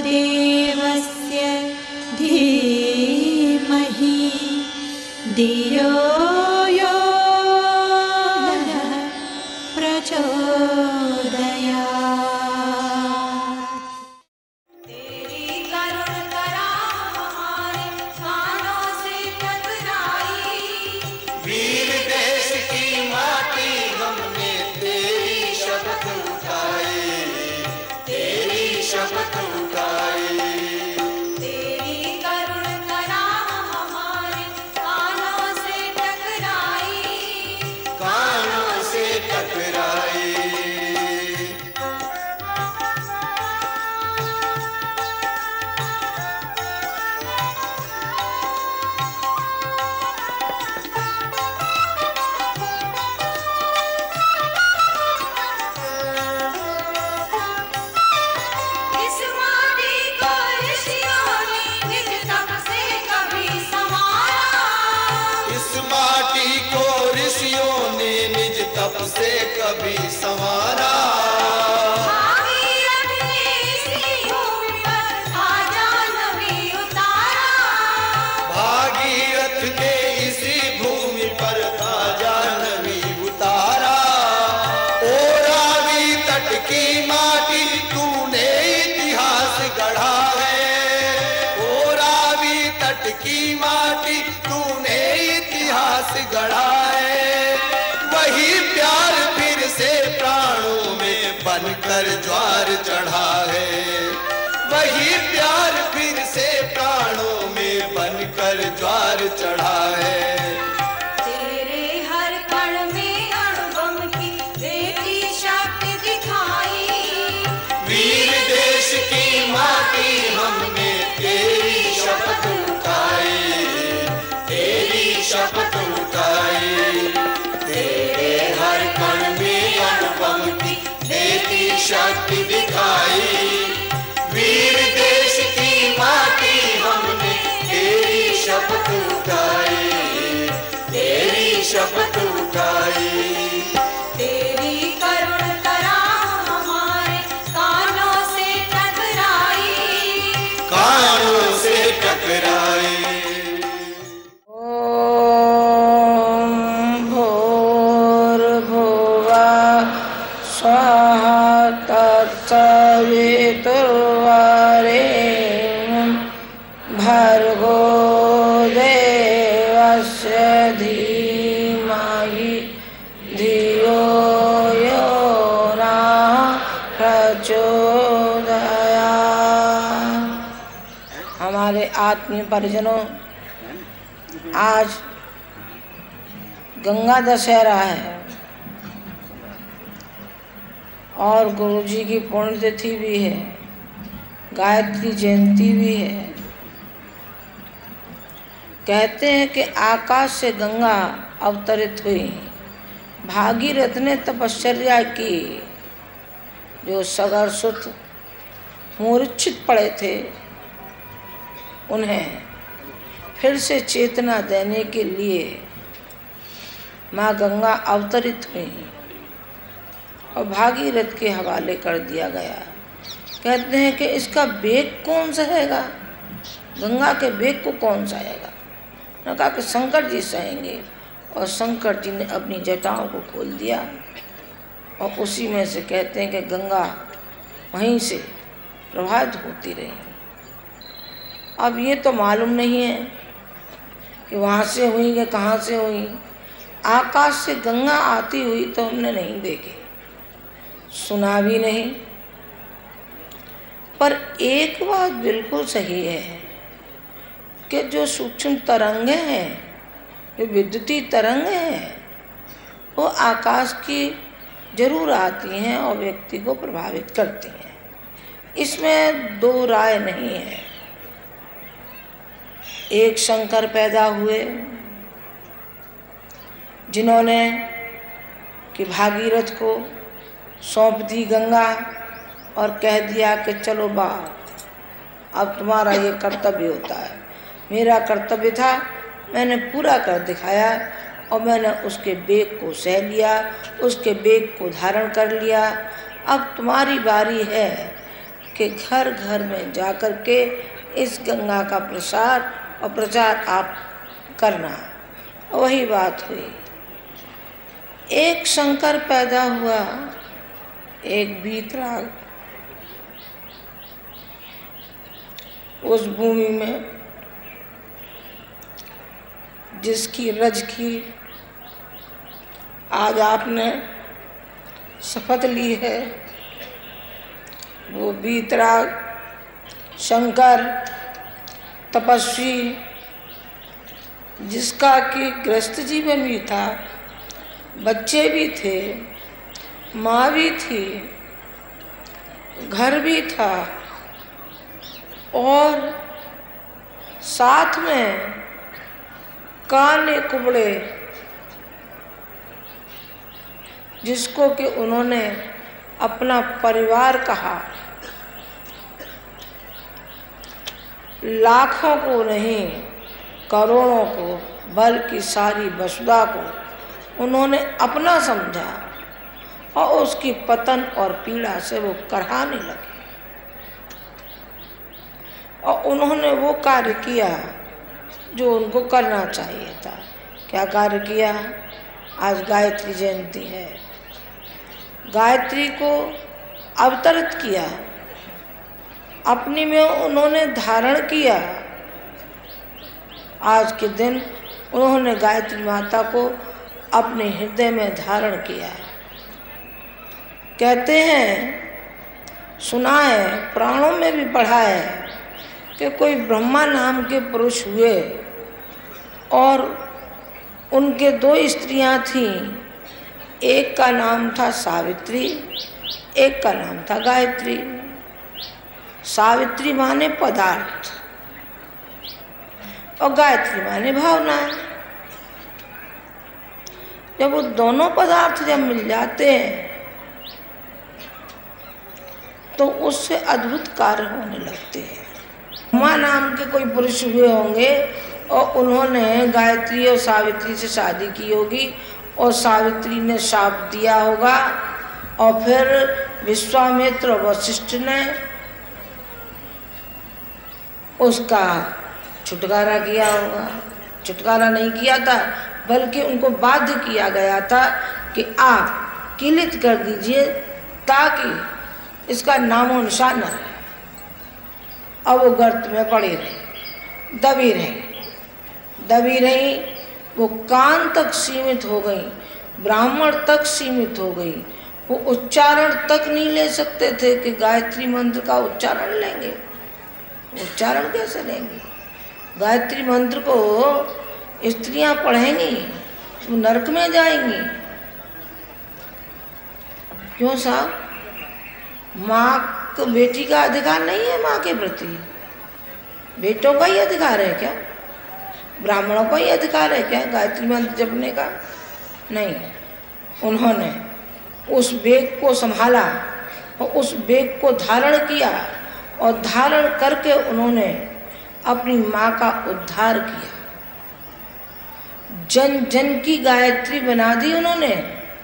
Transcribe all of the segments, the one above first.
देवस्य धीमहि धियो यो नः प्रचोदयात्। तेरी करुण करा हमारे कानों से टकराई, वीर देश की माटी हमने तेरी शपथ उठाई, तेरी शपथ उठाई। तेरी करुण करा हमारे कानों से टकराई, कानों से टकराई। इस माटी को ऋषियों ने निज तप से कभी संवारा, इस माटी को ऋषियों ने निज तप से कभी संवारा। भागीरथ ने इसी भूमि पर ध्वजा नवी उतारा, भागीरथ ने इसी भूमि पर ताजा नवी उतारा। ओ रावी तट की माटी तूने इतिहास गढ़ा है, ओ रावी तट की माटी तूने इतिहास गढ़ा है। वही प्यार फिर से प्राणों में बनकर ज्वार चढ़ा है, वही प्यार फिर से प्राणों में बनकर ज्वार चढ़ा है। तेरे हर कण में अणुबम की बेटी शक्ति दिखाई, वीर देश की माटी हमने तेरी शपथ उठाई, तेरी शपथ उठाई। तेरे हर कण में अणुबम की बेटी शक्ति दिखाई, वीर देश की माटी हमने तेरी शपथ उठाई, तेरी शपथ उठाई। तेरी करुण करा हमारे कानों से टकराई, कानों से टकराई। ॐ भूर्भुवः स्वः तत्सवितुर्वरेण्यं भर्गो देवस्य धीमहि धियो यो नः प्रचोदयात्। हमारे आत्मीय परिजनों, आज गंगा दशहरा है और गुरुजी की पुण्यतिथि भी है, गायत्री जयंती भी है। कहते हैं कि आकाश से गंगा अवतरित हुई, भागीरथ ने तपश्चर्या की, जो सगर सुत मूर्छित पड़े थे उन्हें फिर से चेतना देने के लिए माँ गंगा अवतरित हुई और भागीरथ के हवाले कर दिया गया। कहते हैं कि इसका वेग कौन सहेगा, गंगा के वेग को कौन सहेगा। उन्होंने कहा कि शंकर जी सहेंगे, और शंकर जी ने अपनी जटाओं को खोल दिया और उसी में से कहते हैं कि गंगा वहीं से प्रवाहित होती रही। अब ये तो मालूम नहीं है कि वहाँ से हुई कि कहाँ से हुई। आकाश से गंगा आती हुई तो हमने नहीं देखी, सुना भी नहीं। पर एक बात बिल्कुल सही है कि जो सूक्ष्म तरंगें हैं, जो विद्युतीय तरंगें हैं, वो आकाश की जरूर आती हैं और व्यक्ति को प्रभावित करती हैं, इसमें दो राय नहीं है। एक शंकर पैदा हुए जिन्होंने कि भागीरथ को सौंप दी गंगा और कह दिया कि चलो बा, अब तुम्हारा ये कर्तव्य होता है। मेरा कर्तव्य था, मैंने पूरा कर दिखाया और मैंने उसके वेग को सह लिया, उसके वेग को धारण कर लिया। अब तुम्हारी बारी है कि घर घर में जाकर के इस गंगा का प्रसार और प्रचार आप करना। वही बात हुई। एक शंकर पैदा हुआ, एक वीतराग उस भूमि में, जिसकी रज की आज आपने शपथ ली है। वो वीतराग शंकर तपस्वी, जिसका कि गृहस्थ जीवन भी था, बच्चे भी थे, माँ भी थी, घर भी था और साथ में काने कुबड़े, जिसको कि उन्होंने अपना परिवार कहा। लाखों को नहीं, करोड़ों को, बल्कि सारी वसुधा को उन्होंने अपना समझा और उसकी पतन और पीड़ा से वो कराहने लगे। और उन्होंने वो कार्य किया जो उनको करना चाहिए था। क्या कार्य किया? आज गायत्री जयंती है, गायत्री को अवतरित किया, अपनी में उन्होंने धारण किया। आज के दिन उन्होंने गायत्री माता को अपने हृदय में धारण किया। कहते हैं, सुना है, पुराणों में भी पढ़ा है कि कोई ब्रह्मा नाम के पुरुष हुए और उनके 2 स्त्रियां थीं। एक का नाम था सावित्री, एक का नाम था गायत्री। सावित्री माने पदार्थ और गायत्री माने भावना। जब वो दोनों पदार्थ जब मिल जाते हैं तो उससे अद्भुत कार्य होने लगते हैं। ब्रह्मा नाम के कोई पुरुष हुए होंगे और उन्होंने गायत्री और सावित्री से शादी की होगी और सावित्री ने शाप दिया होगा और फिर विश्वामित्र और वशिष्ठ ने उसका छुटकारा किया होगा। छुटकारा नहीं किया था, बल्कि उनको बाध्य किया गया था कि आप किलित कर दीजिए ताकि इसका नामो निशान न रहे। अब वो गर्त में पड़ी रही, दबी रही। वो कान तक सीमित हो गई, ब्राह्मण तक सीमित हो गई। वो उच्चारण तक नहीं ले सकते थे कि गायत्री मंत्र का उच्चारण लेंगे। उच्चारण कैसे लेंगे? गायत्री मंत्र को स्त्रियां पढ़ेंगी, वो नरक में जाएंगी। क्यों साहब? माँ को बेटी का अधिकार नहीं है माँ के प्रति? बेटों का ही अधिकार है क्या? ब्राह्मणों का ही अधिकार है क्या गायत्री मंत्र जपने का? नहीं। उन्होंने उस बेग को संभाला और उस बेग को धारण किया और धारण करके उन्होंने अपनी माँ का उद्धार किया। जन जन की गायत्री बना दी उन्होंने।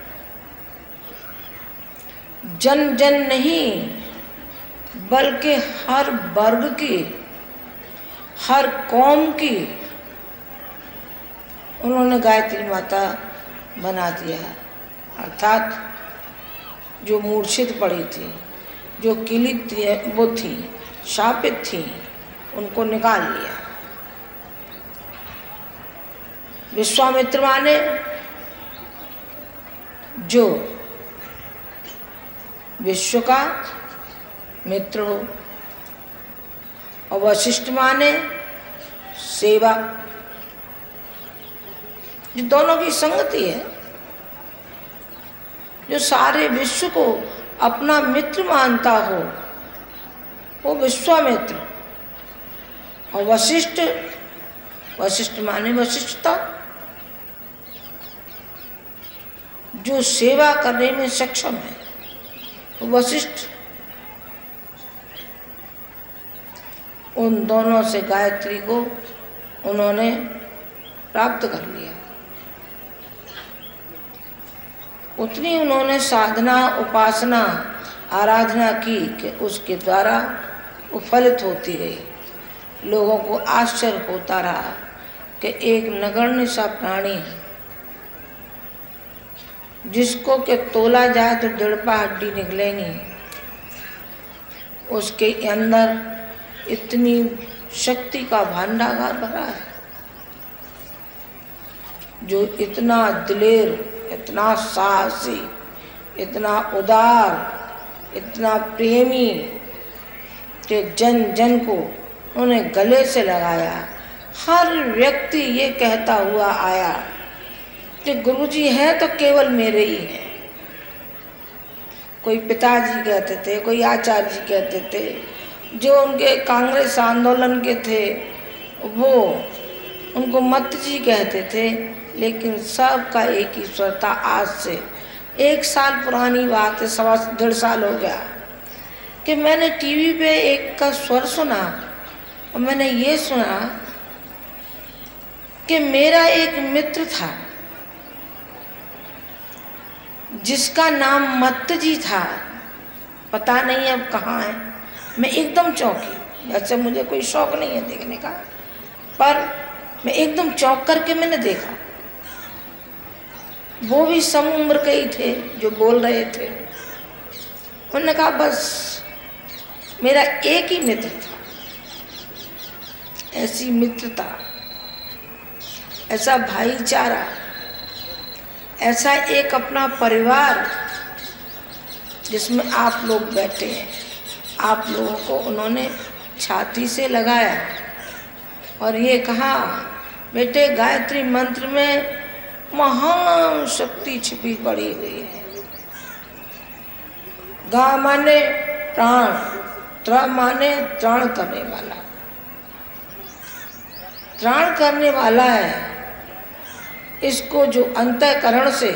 जन जन नहीं, बल्कि हर वर्ग की, हर कौम की उन्होंने गायत्री माता बना दिया। अर्थात जो मूर्छित पड़ी थी, जो किलित थी, वो थी, शापित थी, उनको निकाल लिया। विश्वामित्र माने जो विश्व का मित्र हो, और वशिष्ठ माने सेवा, जो दोनों की संगति है, जो सारे विश्व को अपना मित्र मानता हो, वो विश्वामित्र। और वशिष्ठ, वशिष्ठ माने वशिष्ठता, जो सेवा करने में सक्षम है, वशिष्ठ। उन दोनों से गायत्री को उन्होंने प्राप्त कर लिया। उतनी उन्होंने साधना, उपासना आराधना की कि उसके द्वारा वो फलित होती गई। लोगों को आश्चर्य होता रहा कि एक नगण्य सा प्राणी जिसको कि तोला जाए तो 1.5 हड्डी निकलेंगी, उसके अंदर इतनी शक्ति का भांडागार भरा है, जो इतना दिलेर, इतना साहसी, इतना उदार, इतना प्रेमी कि जन जन को उन्हें गले से लगाया। हर व्यक्ति ये कहता हुआ आया कि गुरुजी हैं तो केवल मेरे ही हैं। कोई पिताजी कहते थे, कोई आचार्य जी कहते थे, जो उनके कांग्रेस आंदोलन के थे वो उनको मत जी कहते थे, लेकिन सबका एक ही स्वर था। आज से 1 साल पुरानी बात है, 1.5 साल हो गया कि मैंने टीवी पे एक का स्वर सुना और मैंने ये सुना कि मेरा एक मित्र था जिसका नाम मत जी था, पता नहीं अब कहाँ है। मैं एकदम चौंकी, वैसे मुझे कोई शौक नहीं है देखने का, पर मैं एकदम चौंक करके मैंने देखा। वो भी सम उम्र के ही थे जो बोल रहे थे। उन्होंने कहा बस मेरा एक ही मित्र था, ऐसी मित्रता, ऐसा भाईचारा, ऐसा एक अपना परिवार जिसमें आप लोग बैठे हैं। आप लोगों को उन्होंने छाती से लगाया और ये कहा बेटे गायत्री मंत्र में महान शक्ति छिपी पड़ी हुई है। गा माने प्राण, त्र माने त्राण करने वाला, त्राण करने वाला है। इसको जो अंतःकरण से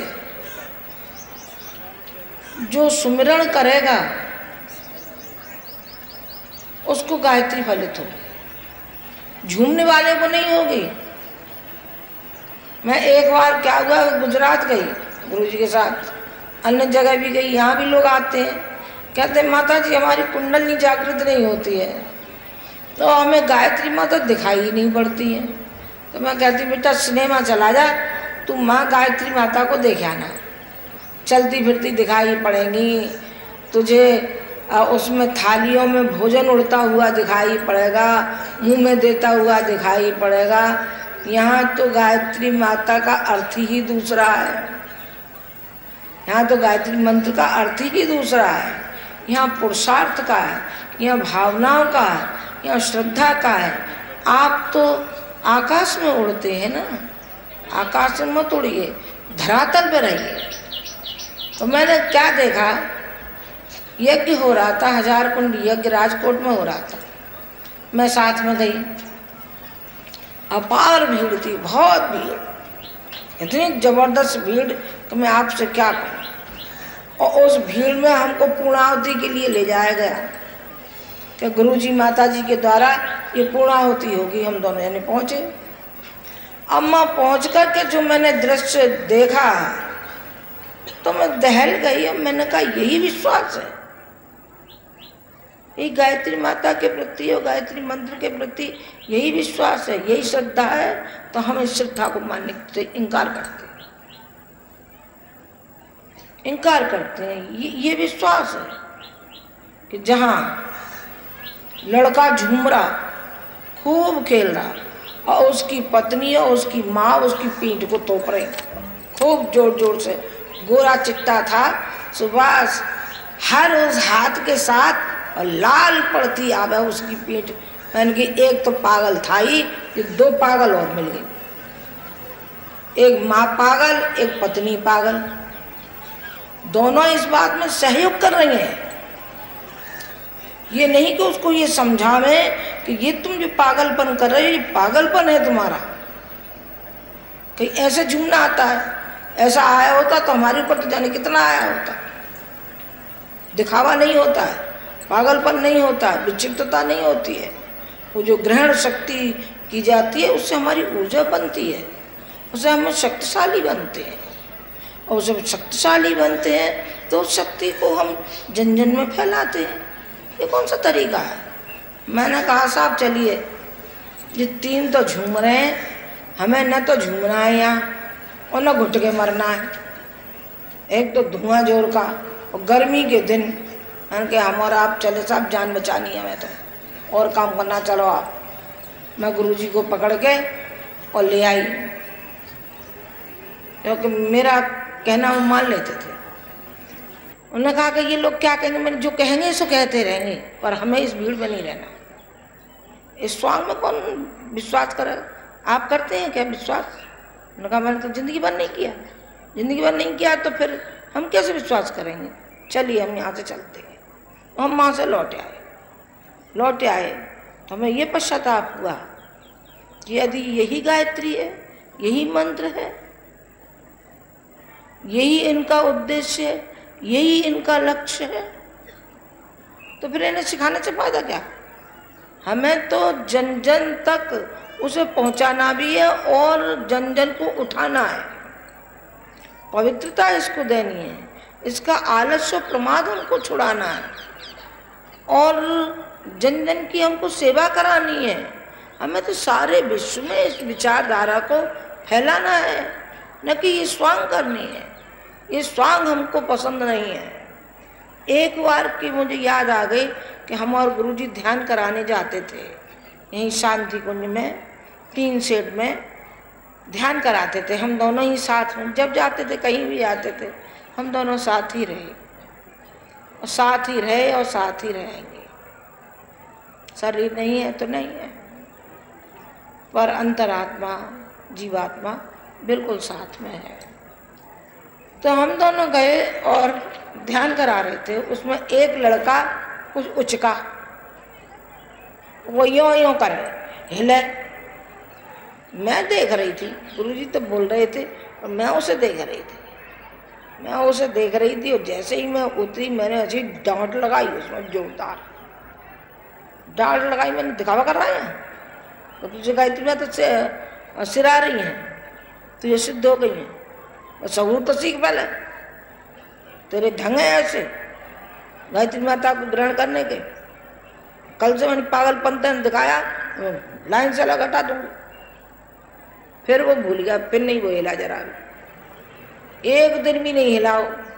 जो सुमिरण करेगा उसको गायत्री फलित होगी, झूमने वाले को नहीं होगी। मैं एक बार क्या हुआ, गुजरात गई गुरुजी के साथ, अन्य जगह भी गई, यहाँ भी लोग आते हैं, कहते हैं माता जी हमारी कुंडली जागृत नहीं होती है तो हमें गायत्री माता दिखाई ही नहीं पड़ती है। तो मैं कहती बेटा सिनेमा चला जा, तू माँ गायत्री माता को देख आना, चलती फिरती दिखाई पड़ेंगी तुझे, उसमें थालियों में भोजन उड़ता हुआ दिखाई पड़ेगा, मुंह में देता हुआ दिखाई पड़ेगा। यहाँ तो गायत्री माता का अर्थ ही दूसरा है, यहाँ तो गायत्री मंत्र का अर्थ ही दूसरा है। यहाँ पुरुषार्थ का है, यहाँ भावनाओं का है, यहाँ श्रद्धा का है। आप तो आकाश में उड़ते हैं ना, आकाश में मत उड़िए, धरातल पे रहिए। तो मैंने क्या देखा, यज्ञ हो रहा था, 1000 कुंड यज्ञ राजकोट में हो रहा था। मैं साथ में गई, अपार भीड़ थी, बहुत भीड़, इतनी जबरदस्त भीड़ कि मैं आपसे क्या कहूँ। और उस भीड़ में हमको पूर्णाहुति के लिए ले जाया गया कि गुरुजी माता जी के द्वारा ये पूर्णाहुति होगी। हम दोनों यानी पहुँचे। अम्मा पहुँच कर के जो मैंने दृश्य देखा तो मैं दहल गई। मैंने कहा यही विश्वास है, यही गायत्री माता के प्रति और गायत्री मंत्र के प्रति यही विश्वास है, यही श्रद्धा है। तो हम इस श्रद्धा को मानने से इनकार करते हैं, इनकार करते हैं। ये विश्वास है कि जहाँ लड़का झूम रहा, खूब खेल रहा और उसकी पत्नी और उसकी माँ उसकी पीठ को तोप रही खूब जोर जोर से, गोरा चिट्टा था सुभाष, हर उस हाथ के साथ और लाल पड़ती आवे उसकी पीठ। मैंने कि एक तो पागल था ही, ये 2 पागल और मिल गए, एक माँ पागल, एक पत्नी पागल, दोनों इस बात में सहयोग कर रही हैं। ये नहीं कि उसको ये समझावे कि ये तुम जो पागलपन कर रहे हो ये पागलपन है तुम्हारा, कहीं ऐसे झूमना आता है, ऐसा आया होता तो हमारे ऊपर तो जाने कितना आया होता। दिखावा नहीं होता है, पागलपन नहीं होता है, विक्षिप्तता नहीं होती है। वो जो ग्रहण शक्ति की जाती है उससे हमारी ऊर्जा बनती है, उससे हम शक्तिशाली बनते हैं। और जब शक्तिशाली बनते हैं तो उस शक्ति को हम जन जन में फैलाते हैं। ये कौन सा तरीका है? मैंने कहा साहब चलिए, ये 3 तो झूम रहे हैं, हमें न तो झूमना है यहाँ और न घुट के मरना है। एक तो धुआं जोर का और गर्मी के दिन, मैंने कहा हम और आप चले साहब, जान बचानी है हमें तो, और काम करना, चलो आप। मैं गुरुजी को पकड़ के और ले आई, क्योंकि मेरा कहना वो मान लेते थे। उन्होंने कहा कि ये लोग क्या कहेंगे, मैंने जो कहेंगे सो कहते रहेंगे, पर हमें इस भीड़ में नहीं रहना। इस स्वांग में कौन विश्वास करे? आप करते हैं क्या विश्वास? उन्होंने कहा मैंने तो जिंदगी भर नहीं किया। जिंदगी भर नहीं किया तो फिर हम कैसे विश्वास करेंगे? चलिए हम यहाँ से चलते हैं। हम वहाँ से लौटे आए तो हमें ये पश्चाताप हुआ कि यदि यही गायत्री है, यही मंत्र है, यही इनका उद्देश्य है, यही इनका लक्ष्य है, तो फिर इन्हें सिखाने से फायदा क्या? हमें तो जन जन तक उसे पहुंचाना भी है और जन जन को उठाना है। पवित्रता इसको देनी है, इसका आलस्य प्रमाद हमको छुड़ाना है और जन जन की हमको सेवा करानी है। हमें तो सारे विश्व में इस विचारधारा को फैलाना है, न कि ये स्वांग करनी है। ये स्वांग हमको पसंद नहीं है। एक बार की मुझे याद आ गई कि हम और गुरुजी ध्यान कराने जाते थे, यहीं शांति कुंज में 3 सेट में ध्यान कराते थे। हम दोनों ही साथ में, जब जाते थे कहीं भी जाते थे, हम दोनों साथ ही रहे और साथ ही रहे और साथ ही रहेंगे। शरीर नहीं है तो नहीं है, पर अंतरात्मा जीवात्मा बिल्कुल साथ में है। तो हम दोनों गए और ध्यान करा रहे थे। उसमें एक लड़का कुछ उचका, वो यों करे, हिले। मैं देख रही थी, गुरुजी तो बोल रहे थे और मैं उसे देख रही थी। और जैसे ही मैं उतरी, मैंने ऐसी डांट लगाई उसमें, जोरदार डांट लगाई। मैंने दिखावा कर रहा है तो तुझे गायत्री में तो सिरा रही हैं, तुझे सिद्ध हो गई है, और सबूत तो सीख पहले। तेरे ढंग है ऐसे गायत्री माता को ग्रहण करने के। कल से मैंने पागलपंत दिखाया, लाइन से लगा हटा दूंगी। फिर वो भूल गया, फिर नहीं वो हिला जरा भी, एक दिन भी नहीं हिलाओ।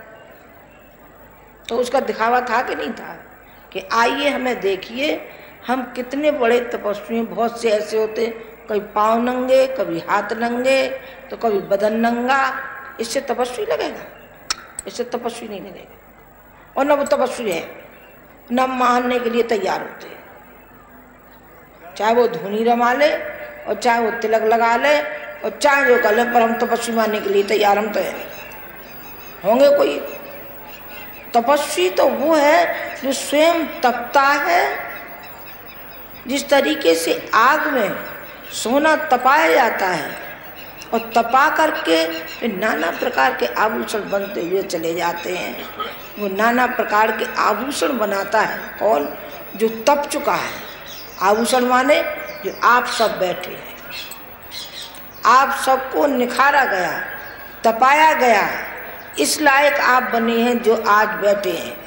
तो उसका दिखावा था कि नहीं था कि आइए हमें देखिए, हम कितने बड़े तपस्वी हैं। बहुत से ऐसे होते, कभी पाँव नंगे, कभी हाथ नंगे, तो कभी बदन नंगा। इससे तपस्वी लगेगा? इससे तपस्वी नहीं लगेगा। और न वो तपस्वी है, न मानने के लिए तैयार होते हैं। चाहे वो धुनी रमा ले और चाहे वो तिलक लगा ले और चाहे जो कर ले, पर हम तपस्वी मानने के लिए तैयार हम तो है नहीं। होंगे कोई तपस्वी? तो वो है जो स्वयं तपता है। जिस तरीके से आग में सोना तपाया जाता है और तपा करके फिर नाना प्रकार के आभूषण बनते हुए चले जाते हैं, वो नाना प्रकार के आभूषण बनाता है कौन? जो तप चुका है। आभूषण माने जो आप सब बैठे हैं, आप सबको निखारा गया, तपाया गया, इस लायक आप बने हैं जो आज बैठे हैं।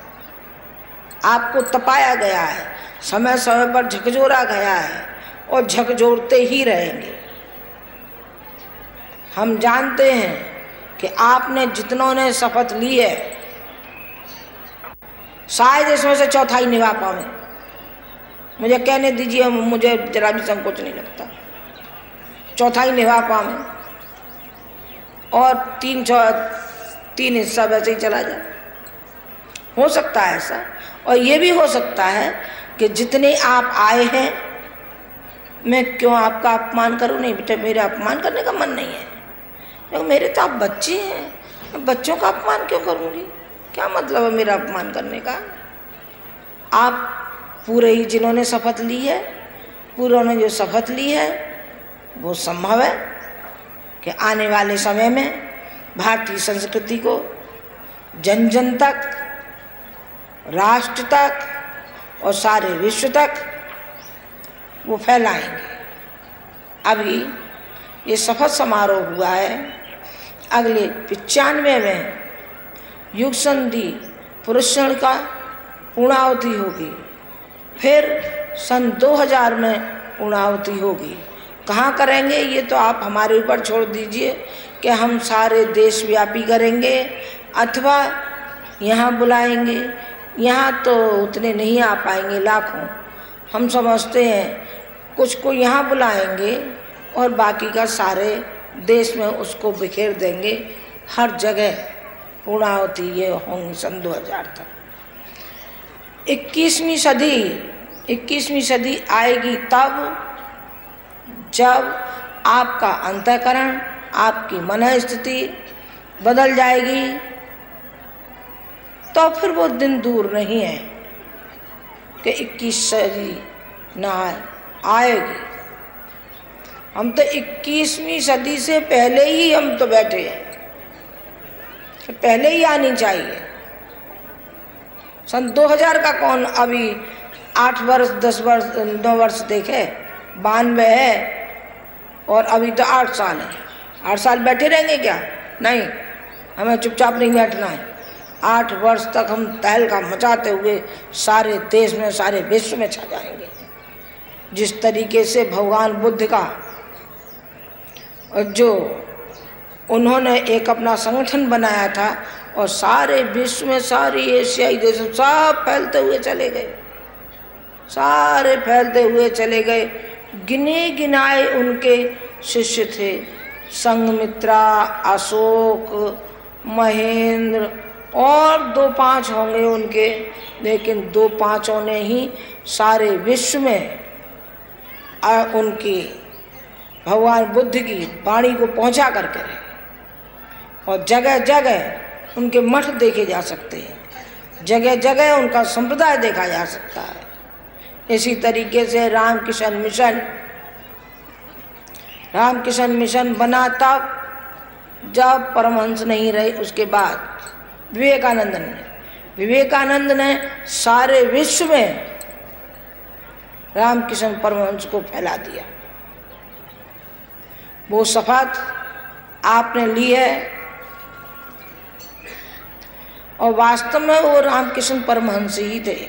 आपको तपाया गया है, समय समय पर झकझोरा गया है और झकझोरते ही रहेंगे। हम जानते हैं कि आपने जितनों ने शपथ ली है, शायद इसमें से चौथाई निभा पावे। मुझे कहने दीजिए, मुझे जरा भी संकोच नहीं लगता। चौथाई निभा पावे और 3 हिस्सा वैसे ही चला जाए। हो सकता है ऐसा, और ये भी हो सकता है कि जितने आप आए हैं, मैं क्यों आपका अपमान करूं? नहीं बेटा, मेरा अपमान करने का मन नहीं है, क्योंकि मेरे तो आप बच्चे हैं, मैं बच्चों का अपमान क्यों करूंगी? क्या मतलब है मेरा अपमान करने का? आप पूरे ही जिन्होंने शपथ ली है, पूरों ने जो शपथ ली है, वो संभव है कि आने वाले समय में भारतीय संस्कृति को जन जन तक, राष्ट्र तक और सारे विश्व तक वो फैलाएंगे। अभी ये शपथ समारोह हुआ है, अगले 95 में युग संधि पुरुषण का पूर्णाहुति होगी, फिर सन 2000 में पूर्णाहुति होगी। कहाँ करेंगे ये तो आप हमारे ऊपर छोड़ दीजिए कि हम सारे देशव्यापी करेंगे अथवा यहाँ बुलाएंगे। यहाँ तो उतने नहीं आ पाएंगे लाखों। हम समझते हैं कुछ को यहाँ बुलाएंगे और बाकी का सारे देश में उसको बिखेर देंगे। हर जगह पूर्णाहुति ये होंगी सन 2000 तक। 21वीं सदी आएगी तब जब आपका अंतःकरण, आपकी मन स्थिति बदल जाएगी। तो फिर वो दिन दूर नहीं है कि 21 सदी ना आएगी। हम तो 21वीं सदी से पहले ही हम तो बैठे हैं, पहले ही आनी चाहिए। सन 2000 का कौन अभी 8 वर्ष 10 वर्ष 9 वर्ष देखे, 92 है और अभी तो 8 साल है। 8 साल बैठे रहेंगे क्या? नहीं, हमें चुपचाप नहीं बैठना है। 8 वर्ष तक हम तहलका मचाते हुए सारे देश में सारे विश्व में छा जाएंगे। जिस तरीके से भगवान बुद्ध का जो उन्होंने एक अपना संगठन बनाया था और सारे विश्व में सारी एशियाई देश सब फैलते हुए चले गए, सारे फैलते हुए चले गए। गिने गिनाए उनके शिष्य थे, संघमित्रा, अशोक, महेंद्र और 2-5 होंगे उनके, लेकिन 2-5 ने ही सारे विश्व में उनकी भगवान बुद्ध की वाणी को पहुंचा करके रहे। और जगह जगह उनके मठ देखे जा सकते हैं, जगह जगह उनका संप्रदाय देखा जा सकता है। इसी तरीके से रामकृष्ण मिशन बना तब जब परमहंस नहीं रहे। उसके बाद विवेकानंद ने सारे विश्व में रामकृष्ण परमहंस को फैला दिया। वो शपथ आपने ली है और वास्तव में वो रामकृष्ण परमहंस ही थे।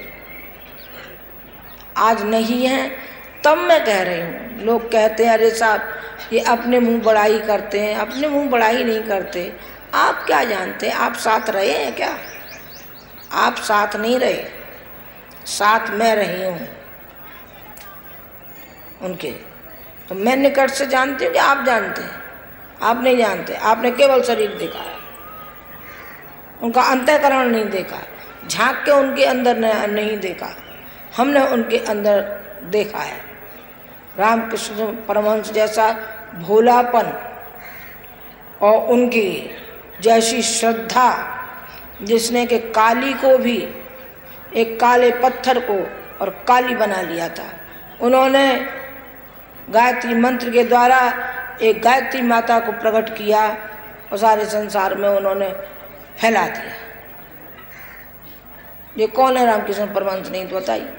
आज नहीं है तब मैं कह रही हूँ। लोग कहते हैं अरे साहब ये अपने मुंह बड़ाई करते हैं। अपने मुंह बड़ाई नहीं करते। आप क्या जानते हैं? आप साथ रहे हैं क्या? आप साथ नहीं रहे, साथ मैं रही हूँ उनके। तो मैं निकट से जानती हूँ कि आप जानते हैं। आप नहीं जानते, आपने केवल शरीर देखा है, उनका अंतःकरण नहीं देखा, झांक के उनके अंदर नहीं देखा। हमने उनके अंदर देखा है। रामकृष्ण परमहंस जैसा भोलापन और उनकी जैसी श्रद्धा, जिसने कि काली को भी, एक काले पत्थर को और काली बना लिया था। उन्होंने गायत्री मंत्र के द्वारा एक गायत्री माता को प्रकट किया और सारे संसार में उन्होंने फैला दिया। ये कौन है रामकृष्ण परमहंस? नहीं तो बताइए।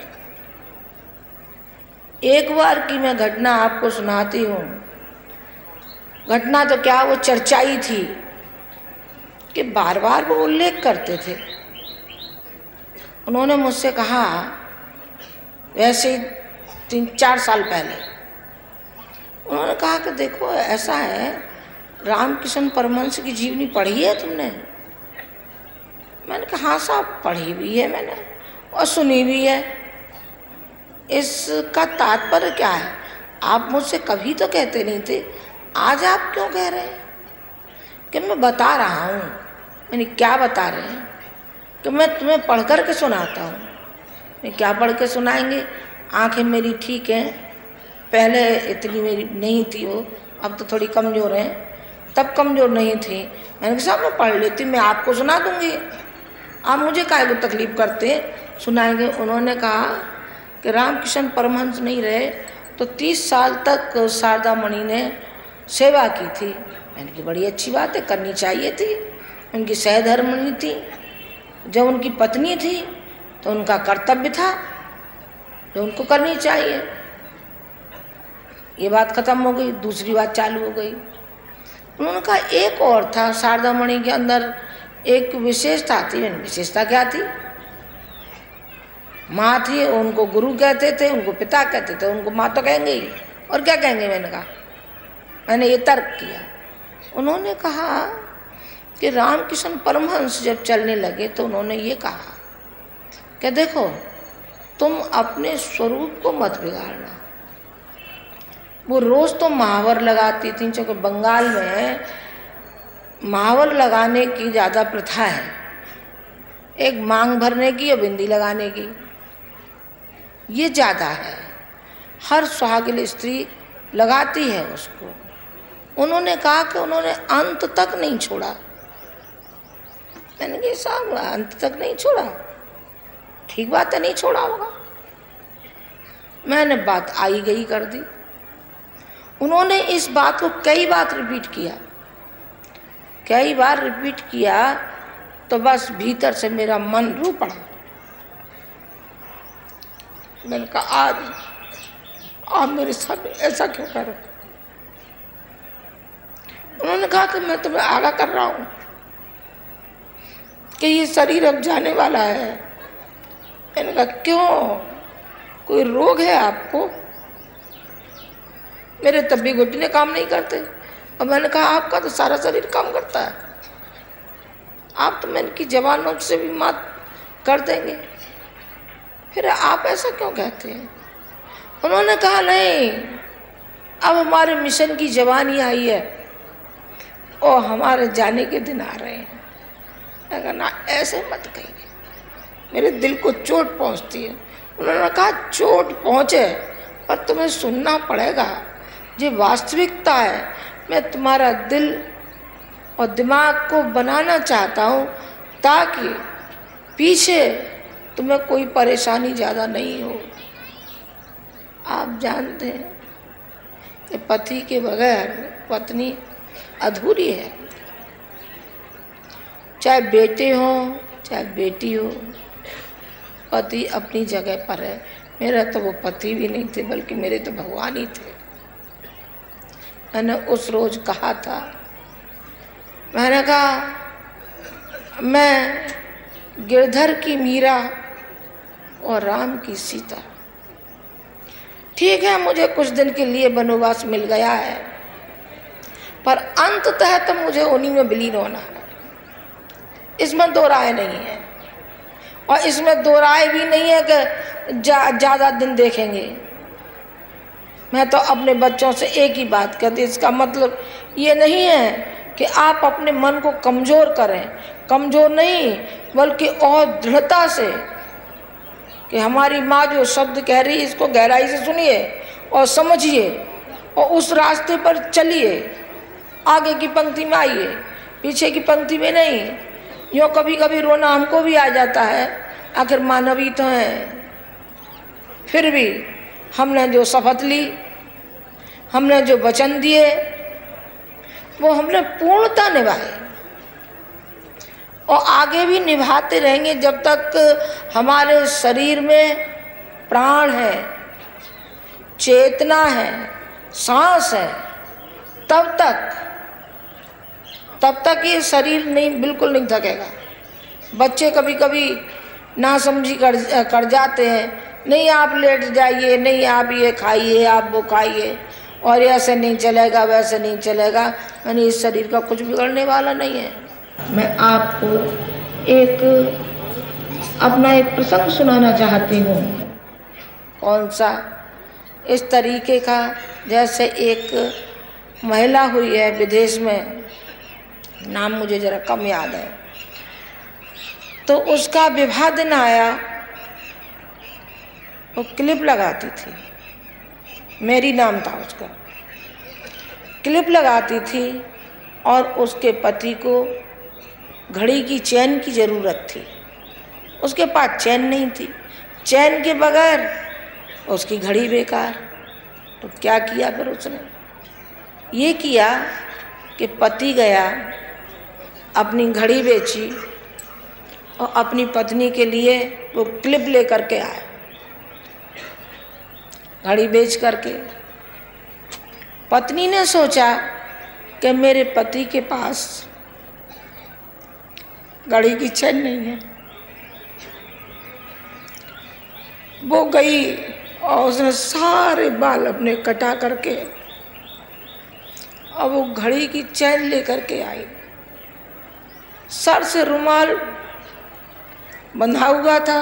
एक बार की मैं घटना आपको सुनाती हूँ। घटना तो क्या, वो चर्चाई थी कि बार बार वो उल्लेख करते थे। उन्होंने मुझसे कहा, वैसे 3-4 साल पहले, उन्होंने कहा कि देखो ऐसा है, रामकृष्ण परमहंस की जीवनी पढ़ी है तुमने? मैंने कहा हाँ साहब पढ़ी भी है मैंने और सुनी भी है। इसका तात्पर्य क्या है? आप मुझसे कभी तो कहते नहीं थे, आज आप क्यों कह रहे हैं? कि मैं बता रहा हूँ। मैंने क्या बता रहे हैं? कि मैं तुम्हें पढ़ कर के सुनाता हूँ। मैं क्या पढ़ के सुनाएंगे? आंखें मेरी ठीक हैं, पहले इतनी मेरी नहीं थी वो, अब तो थोड़ी कमज़ोर हैं, तब कमज़ोर नहीं थी। मैंने कहा साहब मैं पढ़ लेती, मैं आपको सुना दूँगी, आप मुझे काहे को तकलीफ़ करते, सुनाएंगे। उन्होंने कहा कि रामकृष्ण परमहंस नहीं रहे तो 30 साल तक शारदा मणि ने सेवा की थी। मैंने कहा बड़ी अच्छी बात है, करनी चाहिए थी। उनकी सहधर्मिणी थी, जब उनकी पत्नी थी तो उनका कर्तव्य था जो उनको करनी चाहिए। ये बात खत्म हो गई, दूसरी बात चालू हो गई। उन्होंने कहा एक और था, शारदा मणि के अंदर एक विशेषता थी। मैंने विशेषता क्या थी? माँ थी, उनको गुरु कहते थे, उनको पिता कहते थे, उनको माँ तो कहेंगे ही, और क्या कहेंगे? मैंने कहा, मैंने ये तर्क किया। उन्होंने कहा कि रामकृष्ण परमहंस जब चलने लगे तो उन्होंने ये कहा कि देखो, तुम अपने स्वरूप को मत बिगाड़ना। वो रोज़ तो महावर लगाती थी, क्योंकि बंगाल में महावर लगाने की ज़्यादा प्रथा है, एक मांग भरने की और बिंदी लगाने की, ये ज़्यादा है। हर सुहागिन स्त्री लगाती है उसको। उन्होंने कहा कि उन्होंने अंत तक नहीं छोड़ा। मैंने कहा साहब, अंत तक नहीं छोड़ा, ठीक बात है, नहीं छोड़ा होगा। मैंने बात आई गई कर दी। उन्होंने इस बात को कई बार रिपीट किया, कई बार रिपीट किया, तो बस भीतर से मेरा मन रो पड़ा। मैंने कहा, आज आप मेरे साथ ऐसा क्यों कर रहे? उन्होंने कहा कि मैं तुम्हें आगाह कर रहा हूँ कि ये शरीर अब जाने वाला है। मैंने कहा, क्यों, कोई रोग है आपको? मेरे तब भी घुटने काम नहीं करते। और मैंने कहा, आपका तो सारा शरीर काम करता है, आप तो मैंने की जवानों से भी मात कर देंगे, फिर आप ऐसा क्यों कहते हैं? उन्होंने कहा, नहीं, अब हमारे मिशन की जवानी आई है और हमारे जाने के दिन आ रहे हैं। मैंने कहा, ना, ऐसे मत कहिए, मेरे दिल को चोट पहुंचती है। उन्होंने कहा, चोट पहुंचे पर तुम्हें सुनना पड़ेगा, ये वास्तविकता है। मैं तुम्हारा दिल और दिमाग को बनाना चाहता हूँ ताकि पीछे तुम्हें कोई परेशानी ज़्यादा नहीं हो। आप जानते हैं कि पति के बगैर पत्नी अधूरी है, चाहे बेटे हो चाहे बेटी हो, पति अपनी जगह पर है। मेरा तो वो पति भी नहीं थे, बल्कि मेरे तो भगवान ही थे। मैंने उस रोज कहा था, मैंने कहा, मैं गिरधर की मीरा और राम की सीता। ठीक है, मुझे कुछ दिन के लिए वनवास मिल गया है, पर अंततः तो मुझे उन्हीं में विलीन होना है, इसमें दो राय नहीं है। और इसमें दो राय भी नहीं है कि ज़्यादा दिन देखेंगे। मैं तो अपने बच्चों से एक ही बात कहती, इसका मतलब ये नहीं है कि आप अपने मन को कमज़ोर करें, कमज़ोर नहीं बल्कि और दृढ़ता से, कि हमारी माँ जो शब्द कह रही है इसको गहराई से सुनिए और समझिए और उस रास्ते पर चलिए। आगे की पंक्ति में आइए, पीछे की पंक्ति में नहीं। यूँ कभी कभी रोना हमको भी आ जाता है, आखिर मानव ही तो हैं। फिर भी हमने जो शपथ ली, हमने जो वचन दिए, वो हमने पूर्णता निभाए और आगे भी निभाते रहेंगे जब तक हमारे शरीर में प्राण है, चेतना है, सांस है, तब तक ये शरीर नहीं, बिल्कुल नहीं थकेगा। बच्चे कभी कभी नासमझी कर जाते हैं, नहीं आप लेट जाइए, नहीं आप ये खाइए, आप वो खाइए, और ऐसे नहीं चलेगा, वैसे नहीं चलेगा। यानी इस शरीर का कुछ बिगड़ने वाला नहीं है। मैं आपको अपना एक प्रसंग सुनाना चाहती हूँ। कौन सा? इस तरीके का, जैसे एक महिला हुई है विदेश में, नाम मुझे ज़रा कम याद है, तो उसका विवाह दिन आया, वो क्लिप लगाती थी, मेरी नाम था उसका, क्लिप लगाती थी और उसके पति को घड़ी की चैन की ज़रूरत थी। उसके पास चैन नहीं थी, चैन के बगैर उसकी घड़ी बेकार। तो क्या किया फिर उसने? ये किया कि पति गया, अपनी घड़ी बेची और अपनी पत्नी के लिए वो क्लिप लेकर के आया। घड़ी बेच करके पत्नी ने सोचा कि मेरे पति के पास घड़ी की चैन नहीं है। वो गई और उसने सारे बाल अपने कटा करके और वो घड़ी की चैन लेकर के आई। सर से रुमाल बंधा हुआ था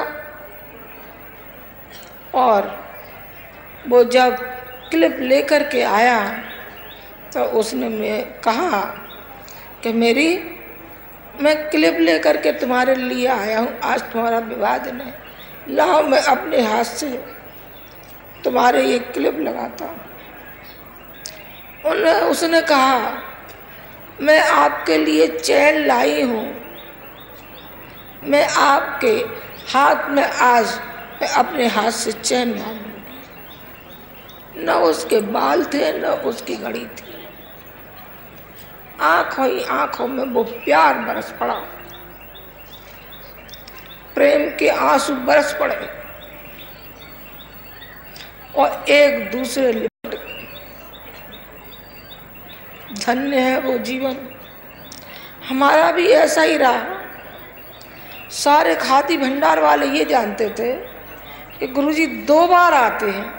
और वो जब क्लिप लेकर के आया तो उसने मैं कहा कि मैं क्लिप लेकर के तुम्हारे लिए आया हूँ, आज तुम्हारा विवाह दिन है, लाओ मैं अपने हाथ से तुम्हारे ये क्लिप लगाता हूँ। उसने कहा मैं आपके लिए चैन लाई हूँ, मैं आपके हाथ में आज मैं अपने हाथ से चैन मारूंगी। न उसके बाल थे न उसकी घड़ी थी, आंखों ही आंखों में वो प्यार बरस पड़ा, प्रेम के आंसू बरस पड़े और एक दूसरे लिपट गए। धन्य है वो जीवन। हमारा भी ऐसा ही रहा। सारे खादी भंडार वाले ये जानते थे कि गुरुजी 2 बार आते हैं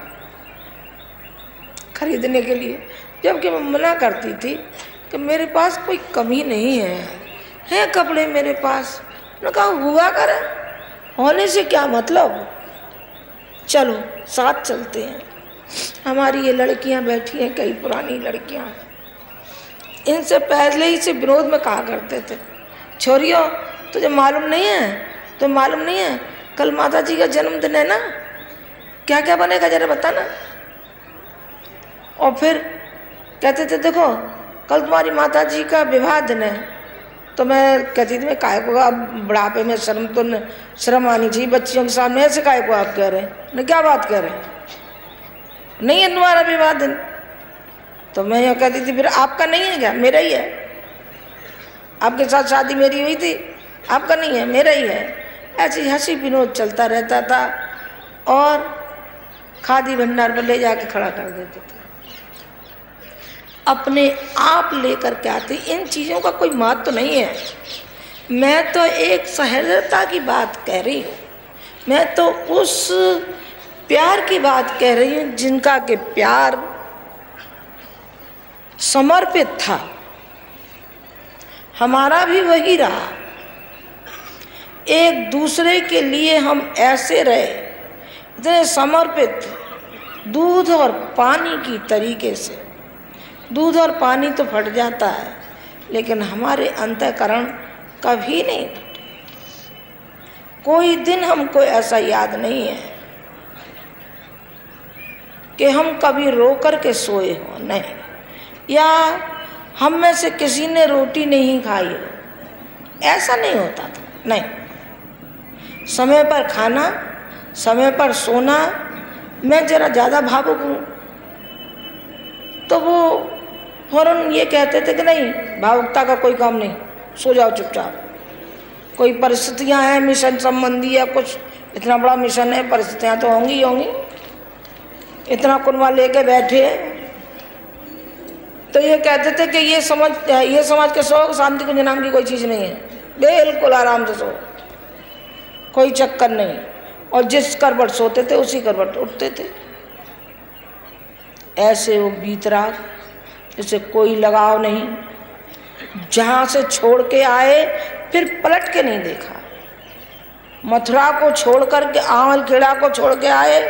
खरीदने के लिए, जबकि मैं मना करती थी कि मेरे पास कोई कमी नहीं है कपड़े मेरे पास। उन्होंने कहा हुआ करे, होने से क्या मतलब, चलो साथ चलते हैं। हमारी ये लड़कियां बैठी हैं, कई पुरानी लड़कियां, इनसे पहले ही से विरोध में कहा करते थे, छोरियों तुझे मालूम नहीं है कल माता जी का जन्मदिन है ना, क्या क्या बनेगा जरा बताना। और फिर कहते थे देखो कल तुम्हारी माता जी का विवाह दिन है। तो मैं कहती थी मैं काय को, अब बुढ़ापे में शर्म आनी चाहिए बच्चियों के सामने, ऐसे काय को आप कह रहे हैं, न क्या बात कह रहे हैं, नहीं है तुम्हारा विवाह दिन। तो मैं यह कहती थी फिर आपका नहीं है क्या, मेरा ही है, आपके साथ शादी मेरी हुई थी, आपका नहीं है मेरा ही है। ऐसी हंसी विनोद चलता रहता था और खादी भंडार पर ले जाके खड़ा कर देते थे। अपने आप लेकर के आते, इन चीज़ों का कोई महत्व तो नहीं है। मैं तो एक सहजता की बात कह रही हूँ, मैं तो उस प्यार की बात कह रही हूँ जिनका के प्यार समर्पित था। हमारा भी वही रहा, एक दूसरे के लिए हम ऐसे रहे, इतने समर्पित, दूध और पानी की तरीके से। दूध और पानी तो फट जाता है लेकिन हमारे अंतःकरण कभी नहीं फटे। कोई दिन हमको ऐसा याद नहीं है कि हम कभी रो कर के सोए हो, नहीं, या हम में से किसी ने रोटी नहीं खाई हो, ऐसा नहीं होता था, नहीं। समय पर खाना, समय पर सोना। मैं जरा ज़्यादा भावुक हूँ तो वो फौरन ये कहते थे कि नहीं, भावुकता का कोई काम नहीं, सो जाओ चुपचाप। कोई परिस्थितियाँ हैं मिशन संबंधी या कुछ, इतना बड़ा मिशन है, परिस्थितियाँ तो होंगी ही होंगी, इतना कुनवा लेके बैठे हैं। तो ये कहते थे कि ये समझ के सो, शांति कुंज नाम की कोई चीज़ नहीं है, बिल्कुल आराम से सो, कोई चक्कर नहीं। और जिस करवट सोते थे उसी करवट उठते थे। ऐसे वो बीतराग जिसे कोई लगाव नहीं, जहाँ से छोड़ के आए फिर पलट के नहीं देखा। मथुरा को छोड़ कर के, आंवल खेड़ा को छोड़ के आए,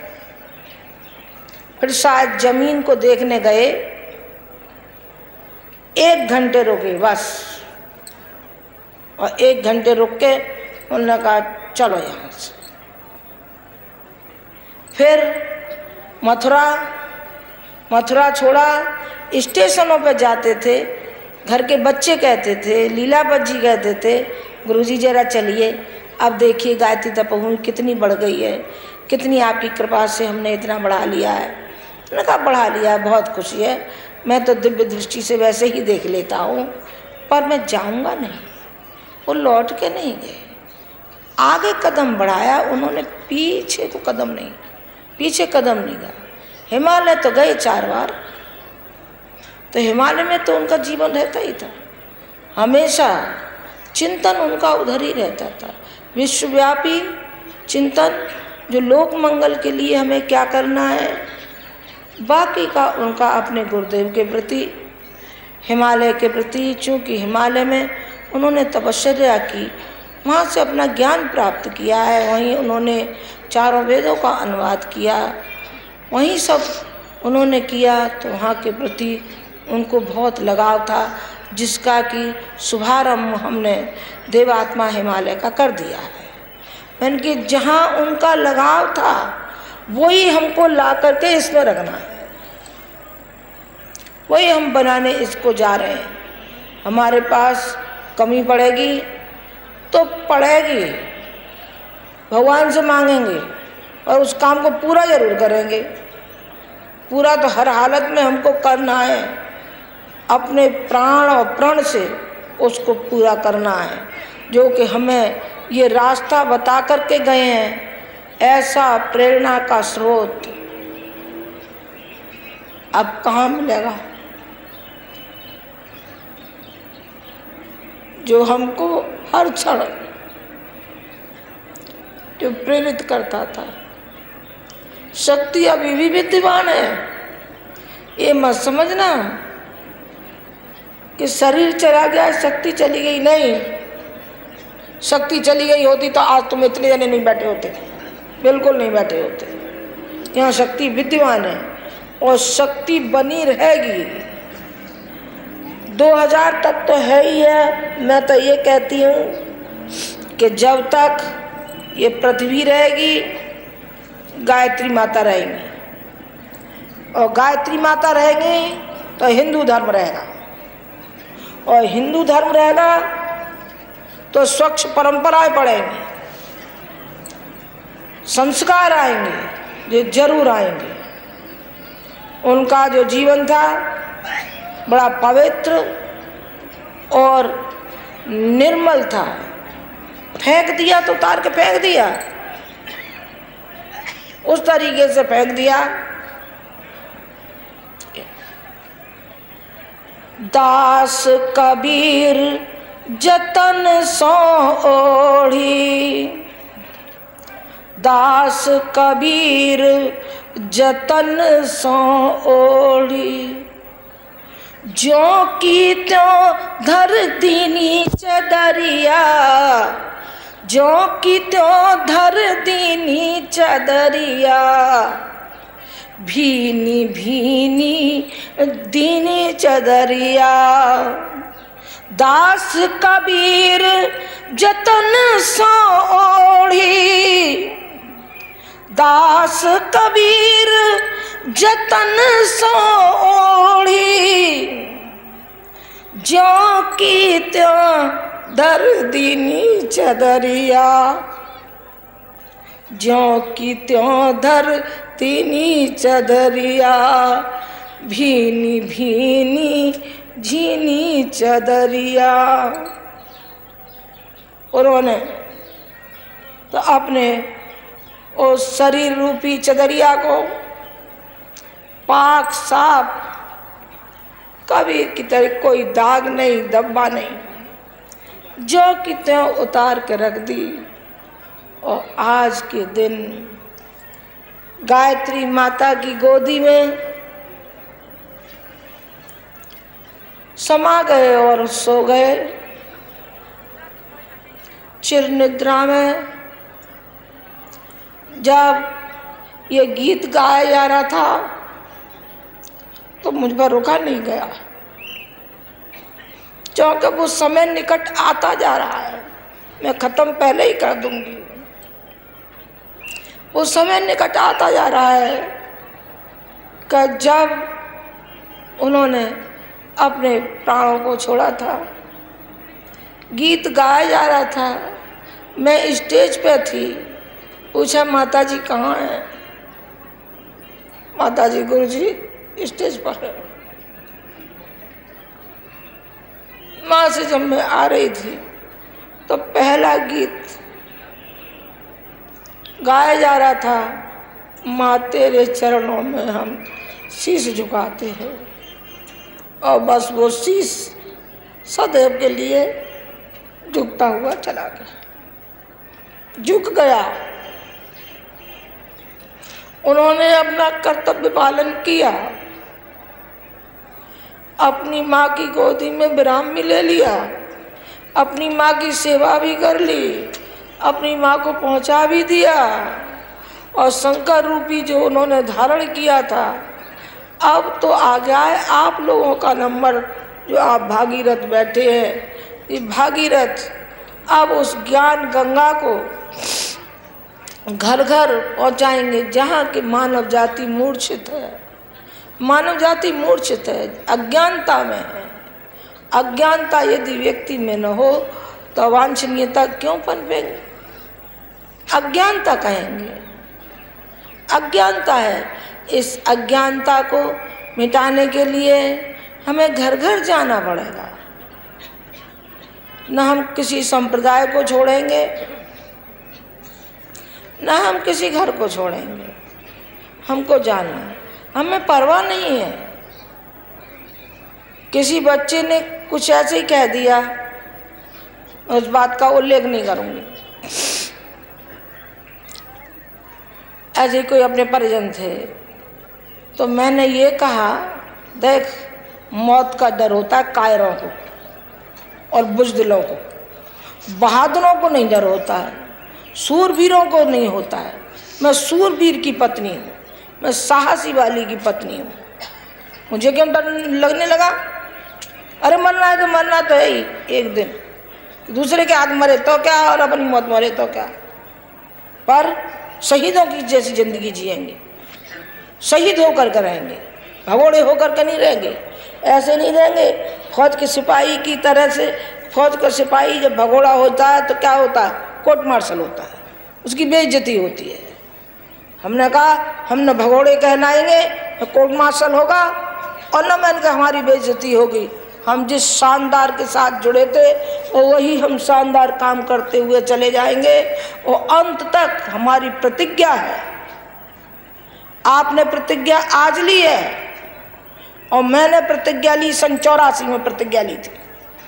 फिर शायद जमीन को देखने गए, 1 घंटे रुके बस, और 1 घंटे रुक के उन्होंने कहा चलो यहाँ से। फिर मथुरा छोड़ा, स्टेशनों पे जाते थे, घर के बच्चे कहते थे, लीलावत जी कहते थे, गुरुजी जरा चलिए, अब देखिए गायत्री तपोभूमि कितनी बढ़ गई है, कितनी आपकी कृपा से हमने इतना बढ़ा लिया है। मैंने कहा बढ़ा लिया है, बहुत खुशी है, मैं तो दिव्य दृष्टि से वैसे ही देख लेता हूँ, पर मैं जाऊँगा नहीं। वो लौट के नहीं गए, आगे कदम बढ़ाया उन्होंने, पीछे कदम नहीं गया। हिमालय तो गए 4 बार, तो हिमालय में तो उनका जीवन रहता ही था, हमेशा चिंतन उनका उधर ही रहता था, विश्वव्यापी चिंतन, जो लोक मंगल के लिए हमें क्या करना है। बाकी का उनका अपने गुरुदेव के प्रति, हिमालय के प्रति, चूँकि हिमालय में उन्होंने तपश्चर्या की, वहाँ से अपना ज्ञान प्राप्त किया है, वहीं उन्होंने चारों वेदों का अनुवाद किया, वहीं सब उन्होंने किया, तो वहाँ के प्रति उनको बहुत लगाव था, जिसका कि शुभारंभ हमने देवात्मा हिमालय का कर दिया है। यानी कि जहाँ उनका लगाव था वही हमको ला करके इसमें रखना है, वही हम बनाने इसको जा रहे हैं। हमारे पास कमी पड़ेगी तो पड़ेगी, भगवान से मांगेंगे और उस काम को पूरा जरूर करेंगे। पूरा तो हर हालत में हमको करना है, अपने प्राण और प्रण से उसको पूरा करना है, जो कि हमें ये रास्ता बता करके गए हैं। ऐसा प्रेरणा का स्रोत अब कहाँ मिलेगा, जो हमको हर क्षण जो प्रेरित करता था। शक्ति अभी भी विद्यमान है, ये मत समझना कि शरीर चला गया शक्ति चली गई, नहीं। शक्ति चली गई होती तो आज तुम इतने जने नहीं बैठे होते, बिल्कुल नहीं बैठे होते। यहाँ शक्ति विद्यमान है और शक्ति बनी रहेगी। 2000 तक तो है ही है। मैं तो ये कहती हूँ कि जब तक ये पृथ्वी रहेगी गायत्री माता रहेंगी, और गायत्री माता रहेंगी तो हिंदू धर्म रहेगा, और हिंदू धर्म रहेगा तो स्वच्छ परंपराएं पड़ेंगी, संस्कार आएंगे, ये जरूर आएंगे। उनका जो जीवन था बड़ा पवित्र और निर्मल था। फेंक दिया तो उतार के फेंक दिया, उस तरीके से फेंक दिया। दास कबीर जतन सो ओढ़ी, दास कबीर जतन सो ओढ़ी, ज्यों की त्यों धरती नीचे दरिया, ज्यों की त्यों धरती नीचे दरिया, भीनी भीनी दीनी चदरिया। दास कबीर जतन सो ओढ़ी, दास कबीर जतन सो ओढ़ी, ज्यों की त्यों धरती नीचे दरिया, ज्यों की त्यों धरती नीचे दरिया, भीनी भीनी झीनी चदरिया। उन्होंने तो अपने उस शरीर रूपी चदरिया को पाक साफ, कबीर की तरह कोई दाग नहीं, धब्बा नहीं, जो कि त्यों उतार के रख दी। और आज के दिन गायत्री माता की गोदी में समा गए और सो गए। चिर निद्रा में जब ये गीत गाया जा रहा था तो मुझ पर रुका नहीं गया, क्योंकि वो समय निकट आता जा रहा है। मैं ख़त्म पहले ही कर दूंगी। वो समय निकट आता जा रहा है कि जब उन्होंने अपने प्राणों को छोड़ा था, गीत गाया जा रहा था, मैं स्टेज पे थी। पूछा माता जी कहाँ हैं? माता जी गुरुजी स्टेज पर है। माँ से जब मैं आ रही थी तो पहला गीत गाया जा रहा था, माँ तेरे चरणों में हम शीश झुकाते हैं। और बस वो शीश सदैव के लिए झुकता हुआ चला गया, झुक गया। उन्होंने अपना कर्तव्य पालन किया, अपनी माँ की गोदी में विराम भी ले लिया, अपनी माँ की सेवा भी कर ली, अपनी माँ को पहुँचा भी दिया, और शंकर रूपी जो उन्होंने धारण किया था, अब तो आ गया है आप लोगों का नंबर, जो आप भागीरथ बैठे हैं। ये भागीरथ अब उस ज्ञान गंगा को घर घर पहुंचाएंगे, जहाँ की मानव जाति मूर्छित है। मानव जाति मूर्छित है, अज्ञानता में है। अज्ञानता यदि व्यक्ति में न हो तो अवांछनीयता क्यों पनपेंगे? अज्ञानता कहेंगे, अज्ञानता है। इस अज्ञानता को मिटाने के लिए हमें घर घर जाना पड़ेगा। न हम किसी संप्रदाय को छोड़ेंगे, न हम किसी घर को छोड़ेंगे, हमको जाना है। हमें परवाह नहीं है। किसी बच्चे ने कुछ ऐसे ही कह दिया, उस बात का उल्लेख नहीं करूँगी। ऐसे कोई अपने परिजन थे, तो मैंने ये कहा, देख मौत का डर होता है कायरों को और बुज़दिलों को, बहादुरों को नहीं डर होता है, सूरवीरों को नहीं होता है। मैं सूरवीर की पत्नी हूँ, मैं साहसी वाली की पत्नी हूँ। मुझे क्यों डर लगने लगा? अरे मरना है तो मरना तो है ही एक दिन, दूसरे के हाथ मरे तो क्या और अपनी मौत मरे तो क्या, पर शहीदों की जैसी ज़िंदगी जिएंगे, शहीद होकर के रहेंगे, भगोड़े होकर के नहीं रहेंगे। ऐसे नहीं रहेंगे फौज के सिपाही की तरह से। फौज का सिपाही जब भगोड़ा होता है तो क्या होता है? कोर्ट मार्शल होता है, उसकी बेइज्जती होती है। हमने कहा हम न भगोड़े कहलाएंगे, न कोर्ट मार्शल होगा, और न मैंने कहा हमारी बेइज्जती होगी। हम जिस शानदार के साथ जुड़े थे और वही हम शानदार काम करते हुए चले जाएंगे, और अंत तक हमारी प्रतिज्ञा है। आपने प्रतिज्ञा आज ली है, और मैंने प्रतिज्ञा ली सन 84 में प्रतिज्ञा ली थी।